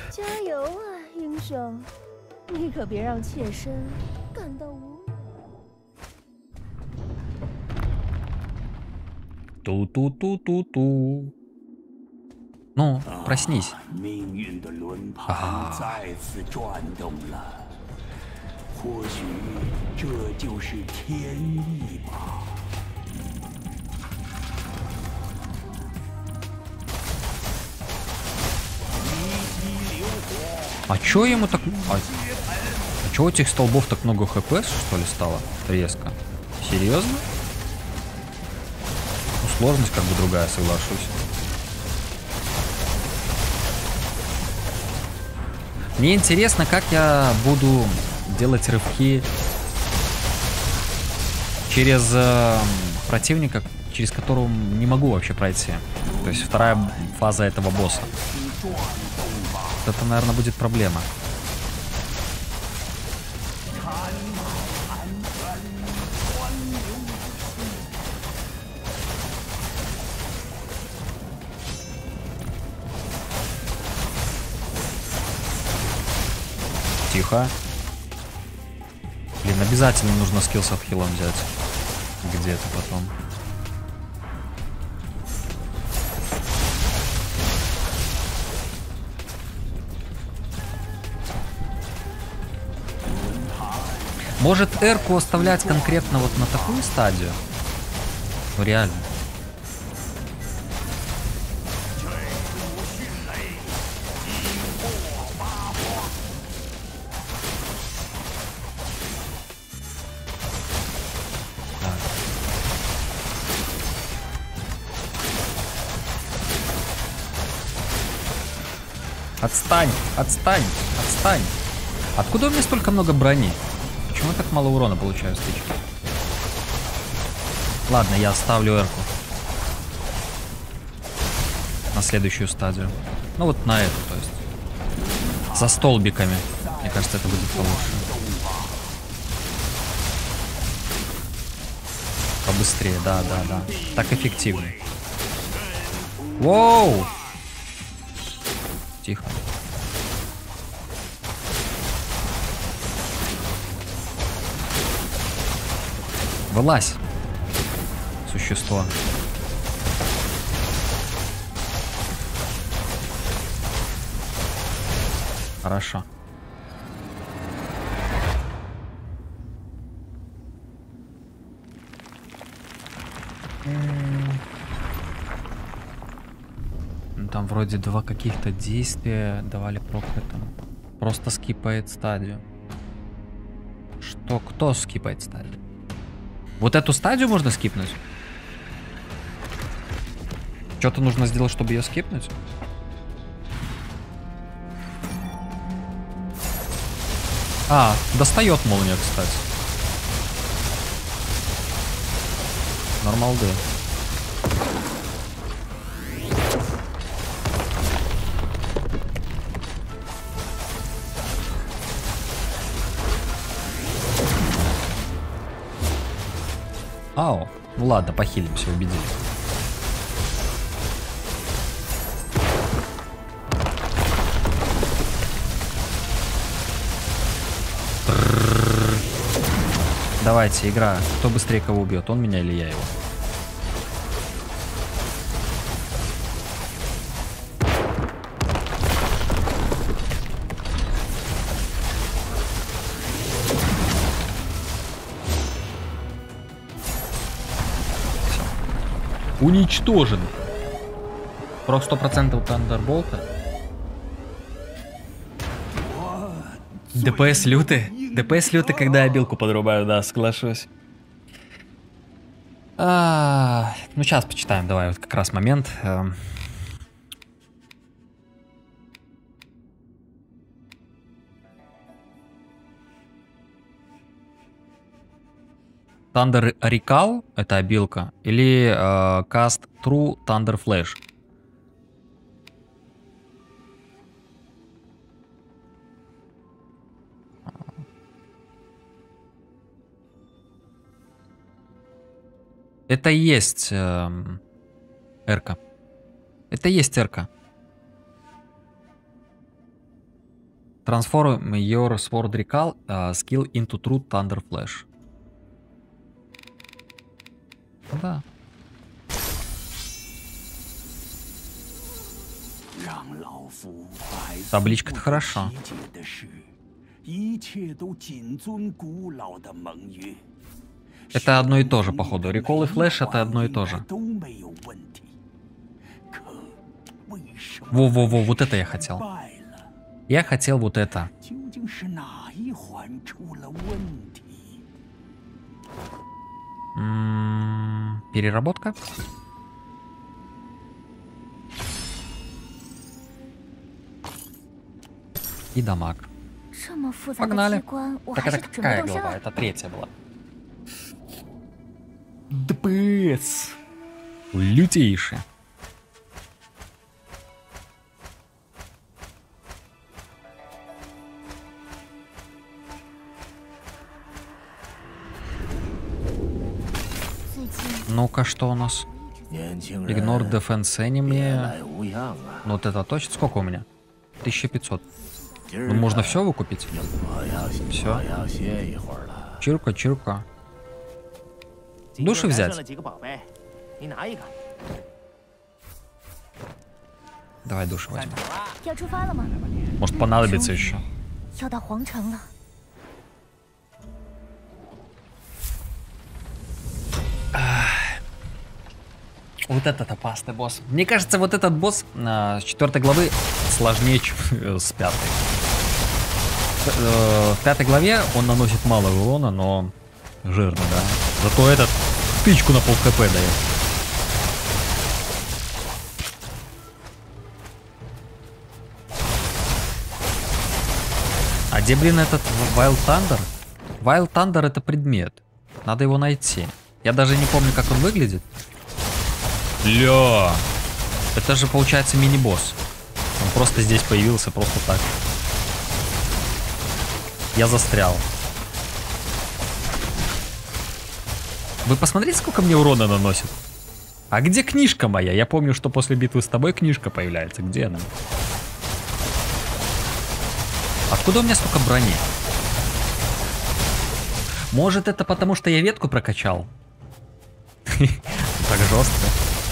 Ту-ту-ту-ту-ту. Ну, проснись. А чё ему так... А чё у этих столбов так много хп, что ли, стало резко? Серьезно? Ну, сложность как бы другая, соглашусь. Мне интересно, как я буду делать рывки через противника, через которого не могу вообще пройти. То есть вторая фаза этого босса. Это, наверное, будет проблема. Тихо. Блин, обязательно нужно скилл с отхилом взять. Где-то потом. Может, эрку оставлять конкретно вот на такую стадию? Ну реально. Отстань, отстань, отстань. Откуда у меня столько много брони? Почему я так мало урона получаю стычки? Ладно, я оставлю эрку. На следующую стадию. Ну вот на эту, то есть. За столбиками. Мне кажется, это будет получше. Побыстрее, да. Так эффективнее. Воу! Тихо. Вылазь, существо. Хорошо. Там вроде два каких-то действия давали проклятым. Просто скипает стадию. Что? Кто скипает стадию? Вот эту стадию можно скипнуть? Что-то нужно сделать, чтобы ее скипнуть? А, достает молния, кстати. Нормалды. Ау, ну ладно, похилимся, убедили. Давайте, игра. Кто быстрее кого убьет? Он меня или я его? Уничтожен. Про 100% Тандерболта. ДПС лютый. ДПС лютый, когда я билку подрубаю, да, соглашусь. Ну, сейчас почитаем, давай, вот как раз момент. Thunder Recall, это обилка, или Cast True Thunder Flash. Это и есть эрка. Это и есть эрка. Transform your Sword Recall skill into True Thunder Flash. Да. Табличка-то хорошо. Это одно и то же, походу. Рекол и флэш это одно и то же. Во-во-во, вот это я хотел. Я хотел вот это. Переработка. И дамаг. Погнали. Так это какая глава? Это третья была. ДПС. Лютейший. Ну-ка, что у нас? Ignore defense enemy. Ну вот это точно. Сколько у меня? 1500. Ну, можно все выкупить. Все. Чирка, чирка. Души взять. Давай души возьмем. Может понадобится еще. Вот этот опасный босс. Мне кажется, вот этот босс с 4 главы сложнее, чем с 5. В 5 главе он наносит мало урона, но жирно, да. Зато этот тычку на пол хп дает. А где, блин, этот Wild Thunder? Wild Thunder это предмет. Надо его найти. Я даже не помню, как он выглядит. Ля! Это же получается мини-босс. Он просто здесь появился, просто так. Я застрял. Вы посмотрите, сколько мне урона наносит. А где книжка моя? Я помню, что после битвы с тобой книжка появляется. Где она? Откуда у меня столько брони? Может, это потому, что я ветку прокачал? Так жестко.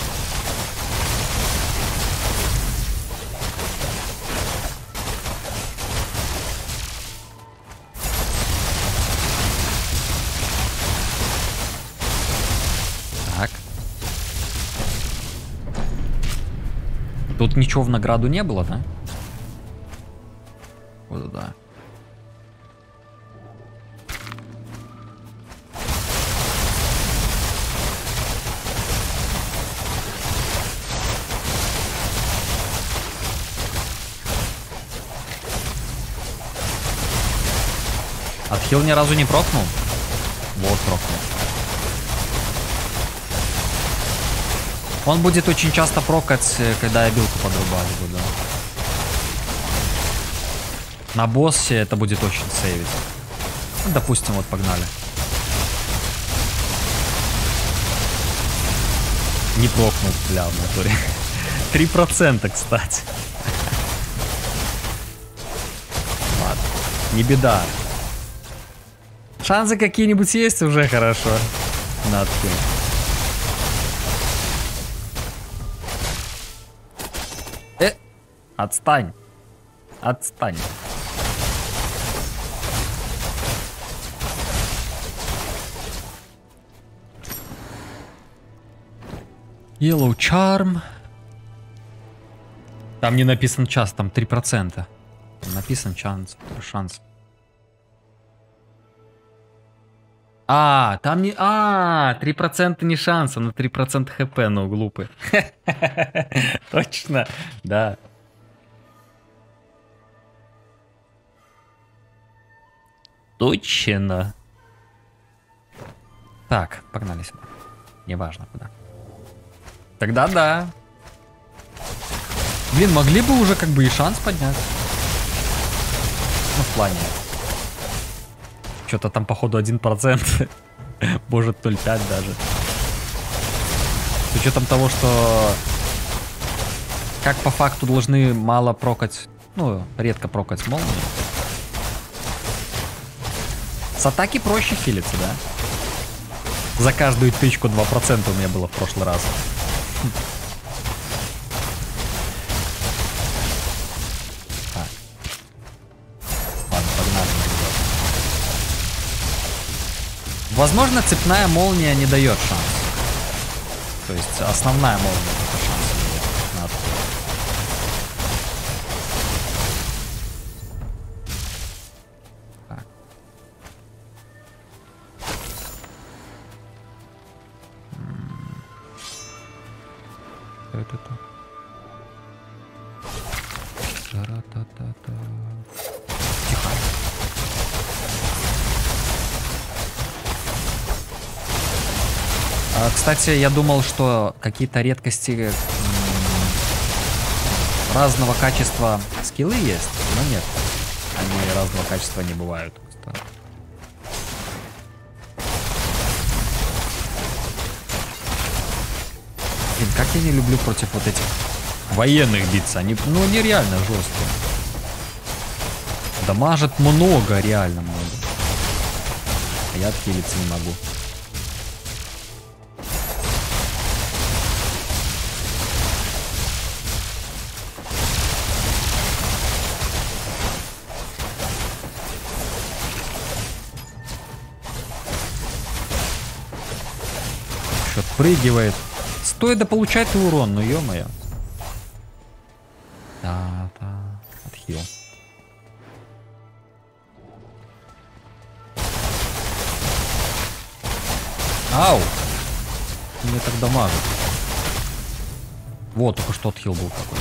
Так. Тут ничего в награду не было, да? Вот да. Отхил ни разу не прокнул? Вот прокнул. Он будет очень часто прокать, когда я билку подрубаю буду. На боссе это будет очень сейвить. Ну, допустим, вот погнали. Не прокнул, бля, в натуре. 3%, кстати. Ладно, не беда. Шансы какие-нибудь есть, уже хорошо. Надо. Отстань. Отстань. Yellow Charm. Там не написан час, там 3%. Там написан шанс. Там не... 3% не шанса, но 3% хп, ну глупый. Точно, да. Точно. Так, погнали сюда. Неважно куда. Тогда да. Блин, могли бы уже как бы и шанс поднять. Ну, в плане. Что-то там, походу, 1%. Может, 0,5 даже. С учетом того, что... Как по факту должны мало прокать... Ну, редко прокать молнии. С атаки проще хилиться, да? За каждую тычку 2% у меня было в прошлый раз. Так. Ладно, погнали. Возможно, цепная молния не дает шанс. То есть основная молния это шанс дает. Тихо. Кстати, я думал, что какие-то редкости разного качества скиллы есть, но нет. Они разного качества не бывают. Блин, как я не люблю против вот этих военных биться. Они, ну, нереально жесткие. Дамажат много, реально много. А я отхилиться не могу. Что отпрыгивает. Стоит да получать урон, ну ё-моё. Да. Отхил. Ау! Мне так дамажит. Вот, только что отхил был какой-то.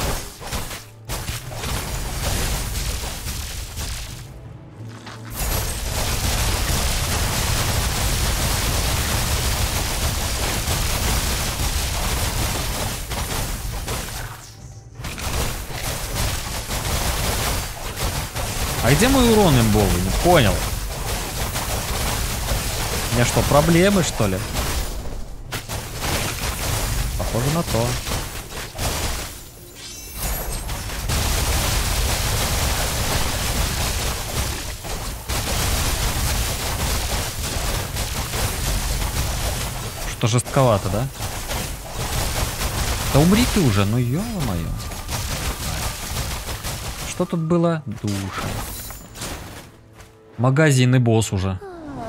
А где мой урон имбовый? Не понял. У меня что, проблемы, что ли? Похоже на то. Что жестковато, да? Да умри ты уже, ну ё-моё. Что тут было? Душа. Магазин и босс уже.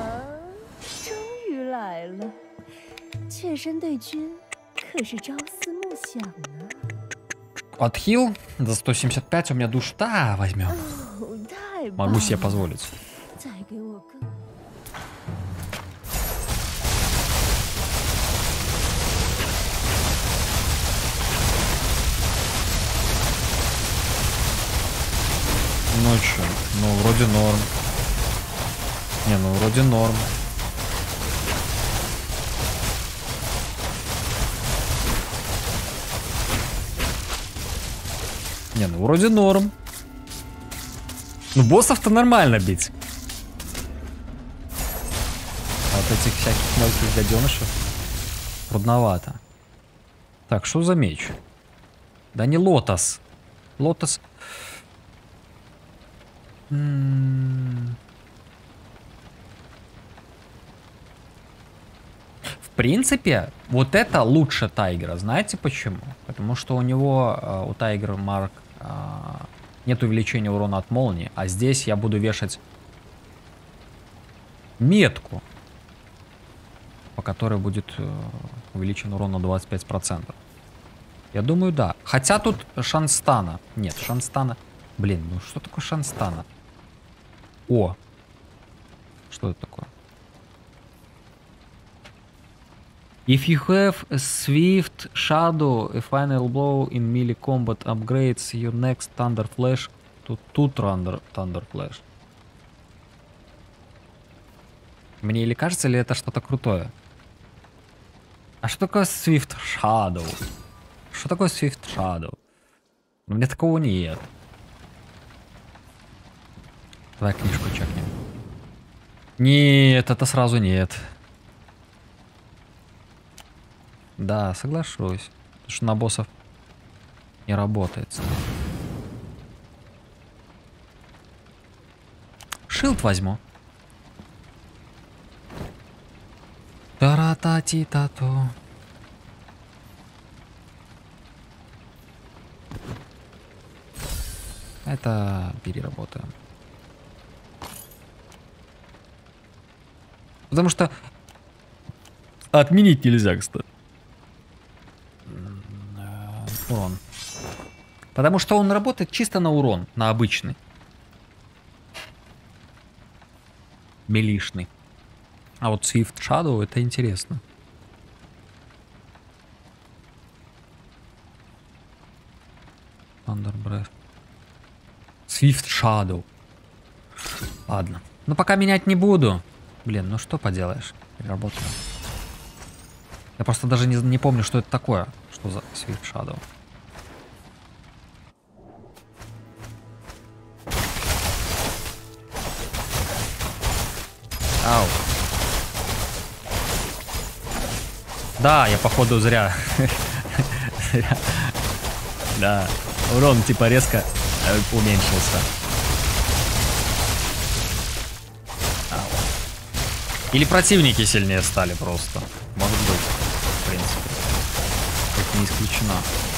Отхил за 175, у меня душ. Да, возьмем. Могу себе позволить. Ну чё, ну вроде норм. Не, ну вроде норм. Не, ну вроде норм. Ну боссов-то нормально бить. А вот этих всяких мелких гаденышев трудновато. Так, что за меч? Да не лотос. Лотос... В принципе, вот это лучше Тайгера. Знаете почему? Потому что у него, у Тайгера Марк, нет увеличения урона от молнии. А здесь я буду вешать метку, по которой будет увеличен урон на 25%. Я думаю, да. Хотя тут шанстана. Нет, шанстана. Блин, ну что такое шанстана? О! Что это такое? If you have a swift shadow, a final blow in melee combat upgrades your next thunder flash to 2 thunder flash. Мне или кажется, или это что-то крутое? А что такое swift shadow? Что такое swift shadow? У меня такого нет. Давай книжку чекнем. Нет, это сразу нет. Да, соглашусь. Потому что на боссов не работает. Шилд возьму. Тара-та-ти-та-то. Это переработаем. Потому что отменить нельзя, кстати. Урон. Потому что он работает чисто на урон, на обычный. Милишный. А вот Swift Shadow — это интересно. Thunder Breath. Swift Shadow. Ладно. Ну пока менять не буду. Блин, ну что поделаешь. Переработаю. Я просто даже не помню, что это такое. Что за Swift Shadow. Ау. Да, я походу зря. Да, урон типа резко уменьшился. Или противники сильнее стали просто. Может быть, в принципе. Это не исключено.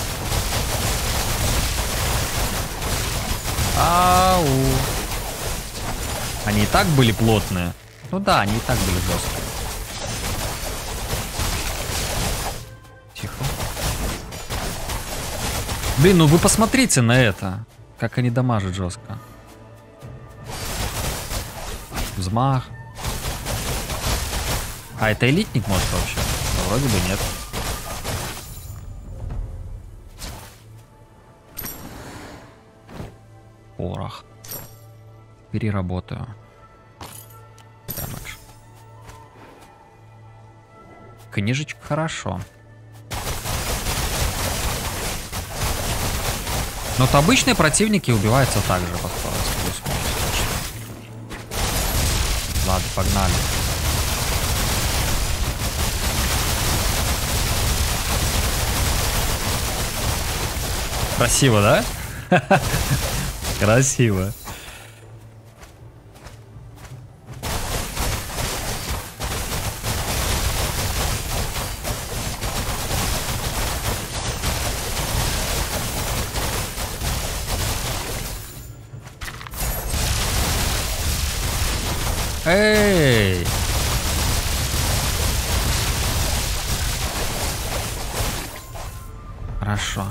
Ау. Они и так были плотные. Ну да, они и так были жесткие. Тихо. Блин, ну вы посмотрите на это. Как они дамажат жестко. Взмах. А, это элитник может вообще? Да, вроде бы нет. Порох. Переработаю. Damage. Книжечка хорошо. Но вот обычные противники убиваются так же по скорости. Ладно, погнали. Красиво, да? Красиво. Эй! Хорошо.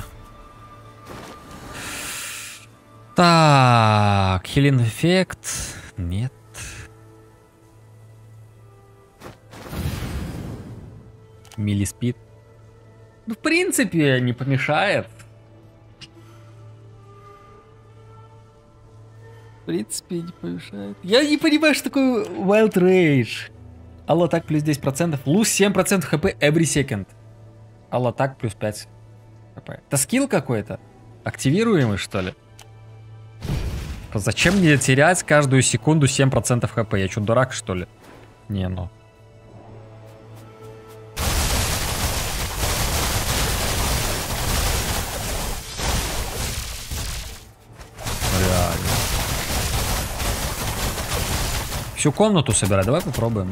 Так, хилинг эффект. Нет. Миллиспид. Ну, в принципе, не помешает. В принципе, не помешает. Я не понимаю, что такое Wild Rage. Алло, так плюс 10%. Lose 7% хп every second. Алло, так плюс 5 хп. Это скилл какой-то? Активируемый, что ли? Зачем мне терять каждую секунду 7% хп? Я что, дурак, что ли? Не, ну. Реально. Всю комнату собирай. Давай попробуем.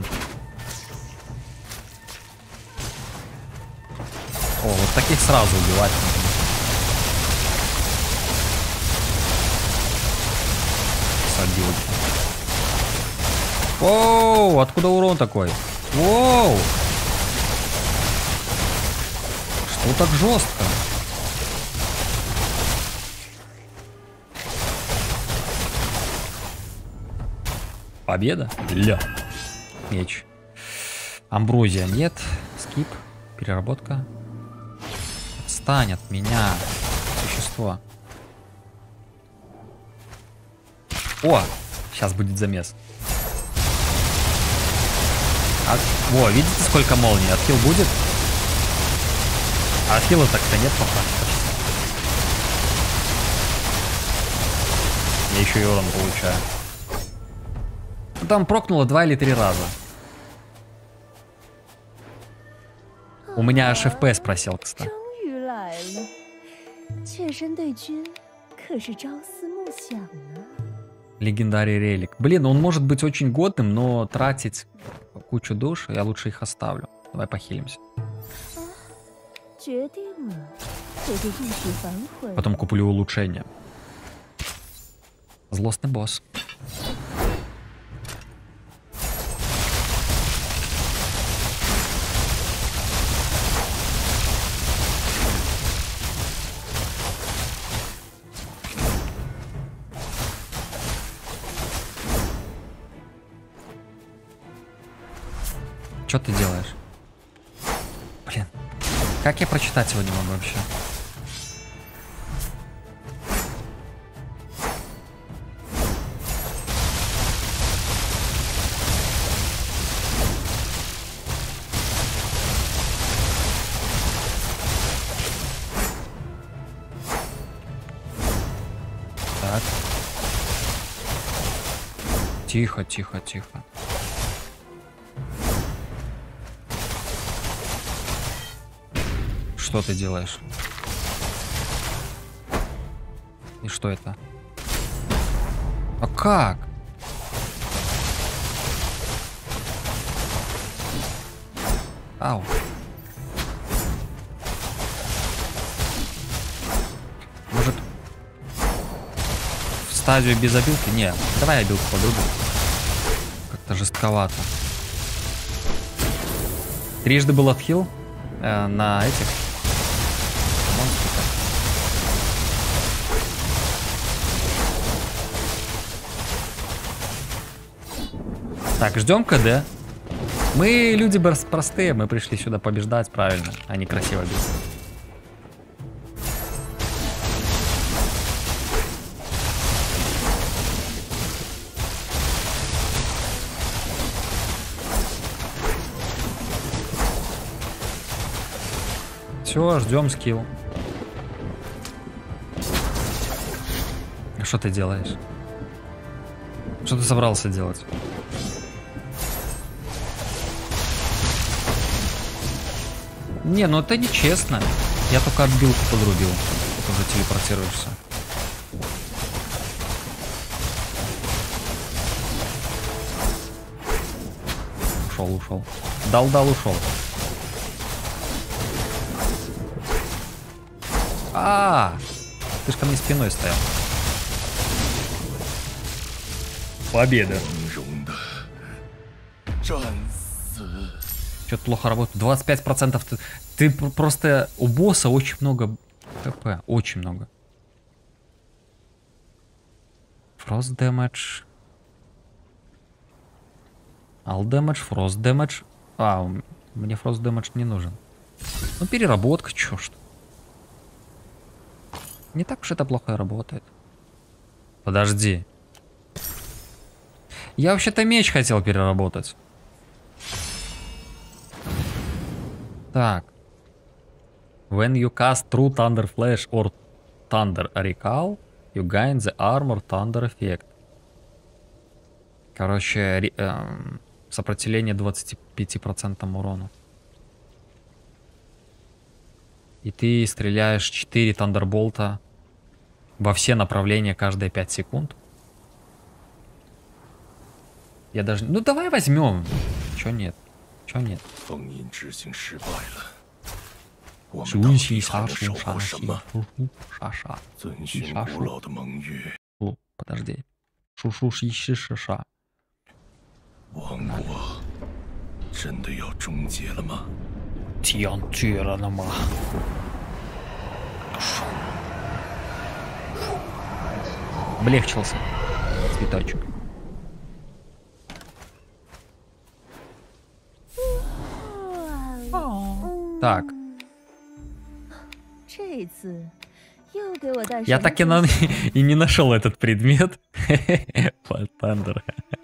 О, вот таких сразу убивать. Оу, откуда урон такой? Воу! Что так жестко? Победа? Ля. Меч. Амброзия нет. Скип. Переработка. Отстань от меня, существо. О! Сейчас будет замес. Во, видите, сколько молний? Отхил будет? А отхила так-то нет, пока. Я еще и урон получаю. Там прокнуло 2 или 3 раза. У меня аж FPS просел, кстати. Легендарий релик. Блин, он может быть очень годным, но тратить кучу душ, я лучше их оставлю. Давай похилимся. Потом куплю улучшение. Злостный босс. Что ты делаешь? Блин. Как я прочитать сегодня могу вообще? Тихо, тихо, тихо. Что ты делаешь? И что это? А как? Ау. Может, в стадию без обилки? Не, давай обилку подрубим. Как-то жестковато. Трижды был отхил на этих монстрах. Так, ждем КД. Мы люди простые, мы пришли сюда побеждать, правильно, а не красиво бить. Все, ждем скилл. Что ты делаешь? Что ты собрался делать? Не, ну это нечестно. Я только отбилку подрубил. Ты уже телепортируешься. Ушел. Дал, ушел. Ты ж ко мне спиной стоял. Победа. Что-то плохо работает. 25%. Ты просто... У босса очень много хп. Очень много. Frost damage. All damage, frost damage. Мне frost damage не нужен. Ну, переработка, чё ж. Не так уж это плохо работает. Подожди. Я вообще-то меч хотел переработать. Так. When you cast True Thunder Flash or Thunder Recall, you gain the Armor Thunder Effect. Короче, сопротивление 25% урону. И ты стреляешь 4 Тандерболта во все направления каждые 5 секунд. Я даже... Ну давай возьмем. Чё нет? Чё нет? Подожди. Шу-шу-ши-ши-ша-ша. Облегчился. Цветочек. Так. Я так и не нашел этот предмет. Thunder.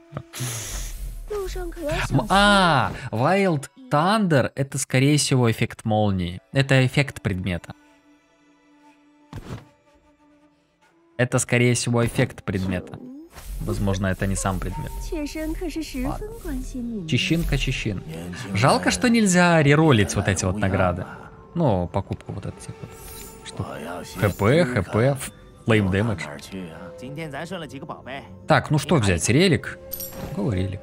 Wild Thunder это скорее всего эффект молнии. Это эффект предмета. Это скорее всего эффект предмета. Возможно, это не сам предмет. Чищин. Жалко, что нельзя реролить вот эти вот награды. Ну, покупку вот этих вот штук. ХП, флейм дэмэдж. Так, ну что взять? Релик? Какой релик?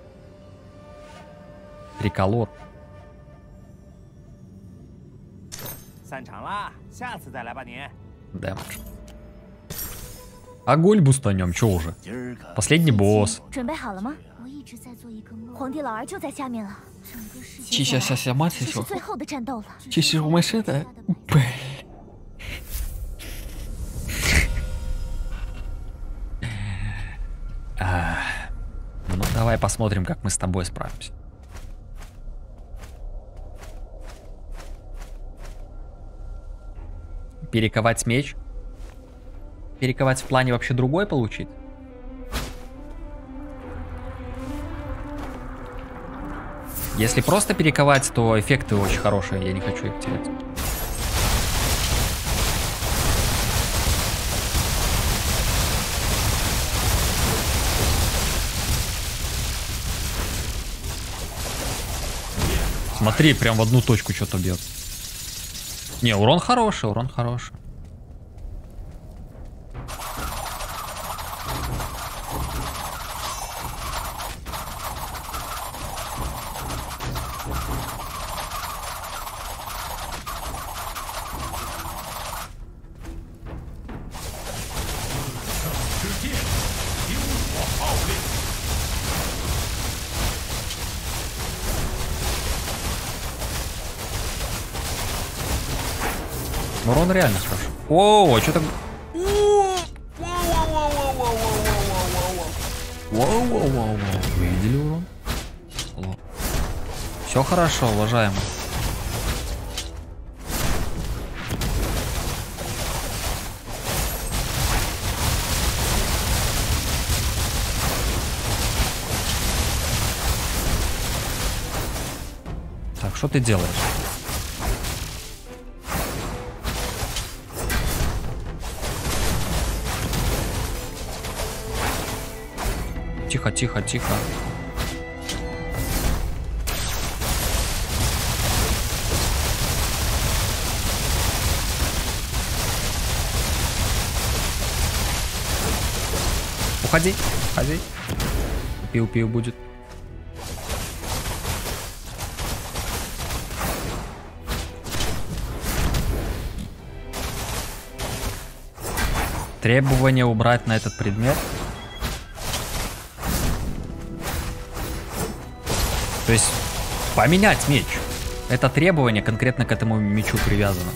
Триколор. Дэмэдж. Огонь бустанем, чё уже? Последний босс. Ну давай посмотрим, как мы с тобой справимся. Перековать меч? Перековать в плане вообще другой получить? Если просто перековать, то эффекты очень хорошие, я не хочу их терять. Смотри, прям в одну точку что-то бьет. Не, урон хороший, урон хороший. Урон реально хорошо. О, а что так... Воу-воу-воу-воу. Вы видели урон? Все хорошо, уважаемый. Так, что ты делаешь? Тихо, тихо, тихо. Уходи, уходи. Пиу-пиу будет. Требование убрать на этот предмет. То есть поменять меч. Это требование конкретно к этому мечу привязано.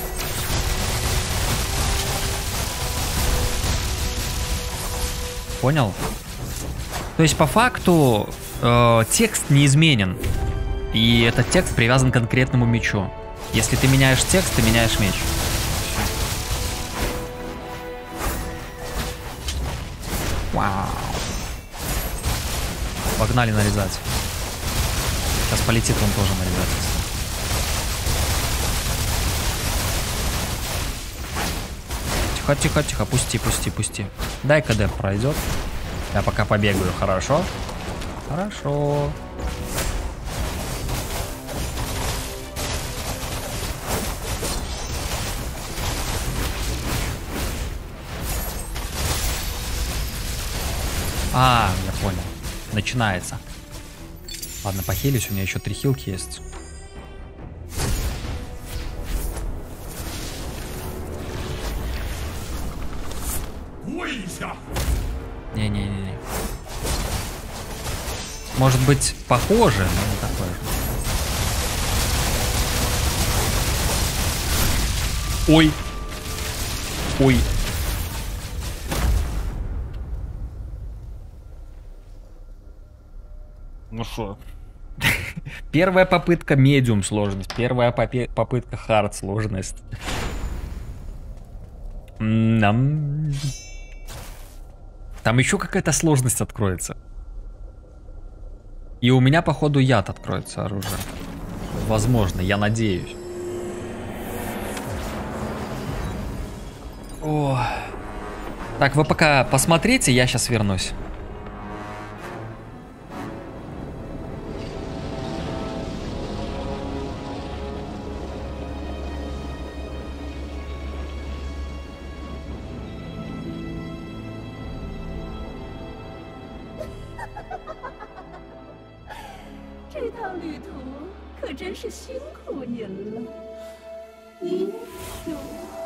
Понял? То есть по факту текст не изменен. И этот текст привязан к конкретному мечу. Если ты меняешь текст, ты меняешь меч. Вау. Погнали нарезать. Сейчас полетит он тоже нарезать. Тихо, тихо, тихо. Пусти, пусти, пусти. Дай-ка деп пройдет. Я пока побегаю. Хорошо? Хорошо. А, я понял. Начинается. Ладно, похилюсь, у меня еще 3 хилки есть. Не-не-не. Может быть, похоже, но не такое же. Ой. Ой. Ну что? Первая попытка медиум сложность. Первая попытка хард сложность. Там еще какая-то сложность откроется. И у меня, походу, яд откроется оружие. Возможно, я надеюсь. О. Так, вы пока посмотрите, я сейчас вернусь. 可真是辛苦您了，英雄。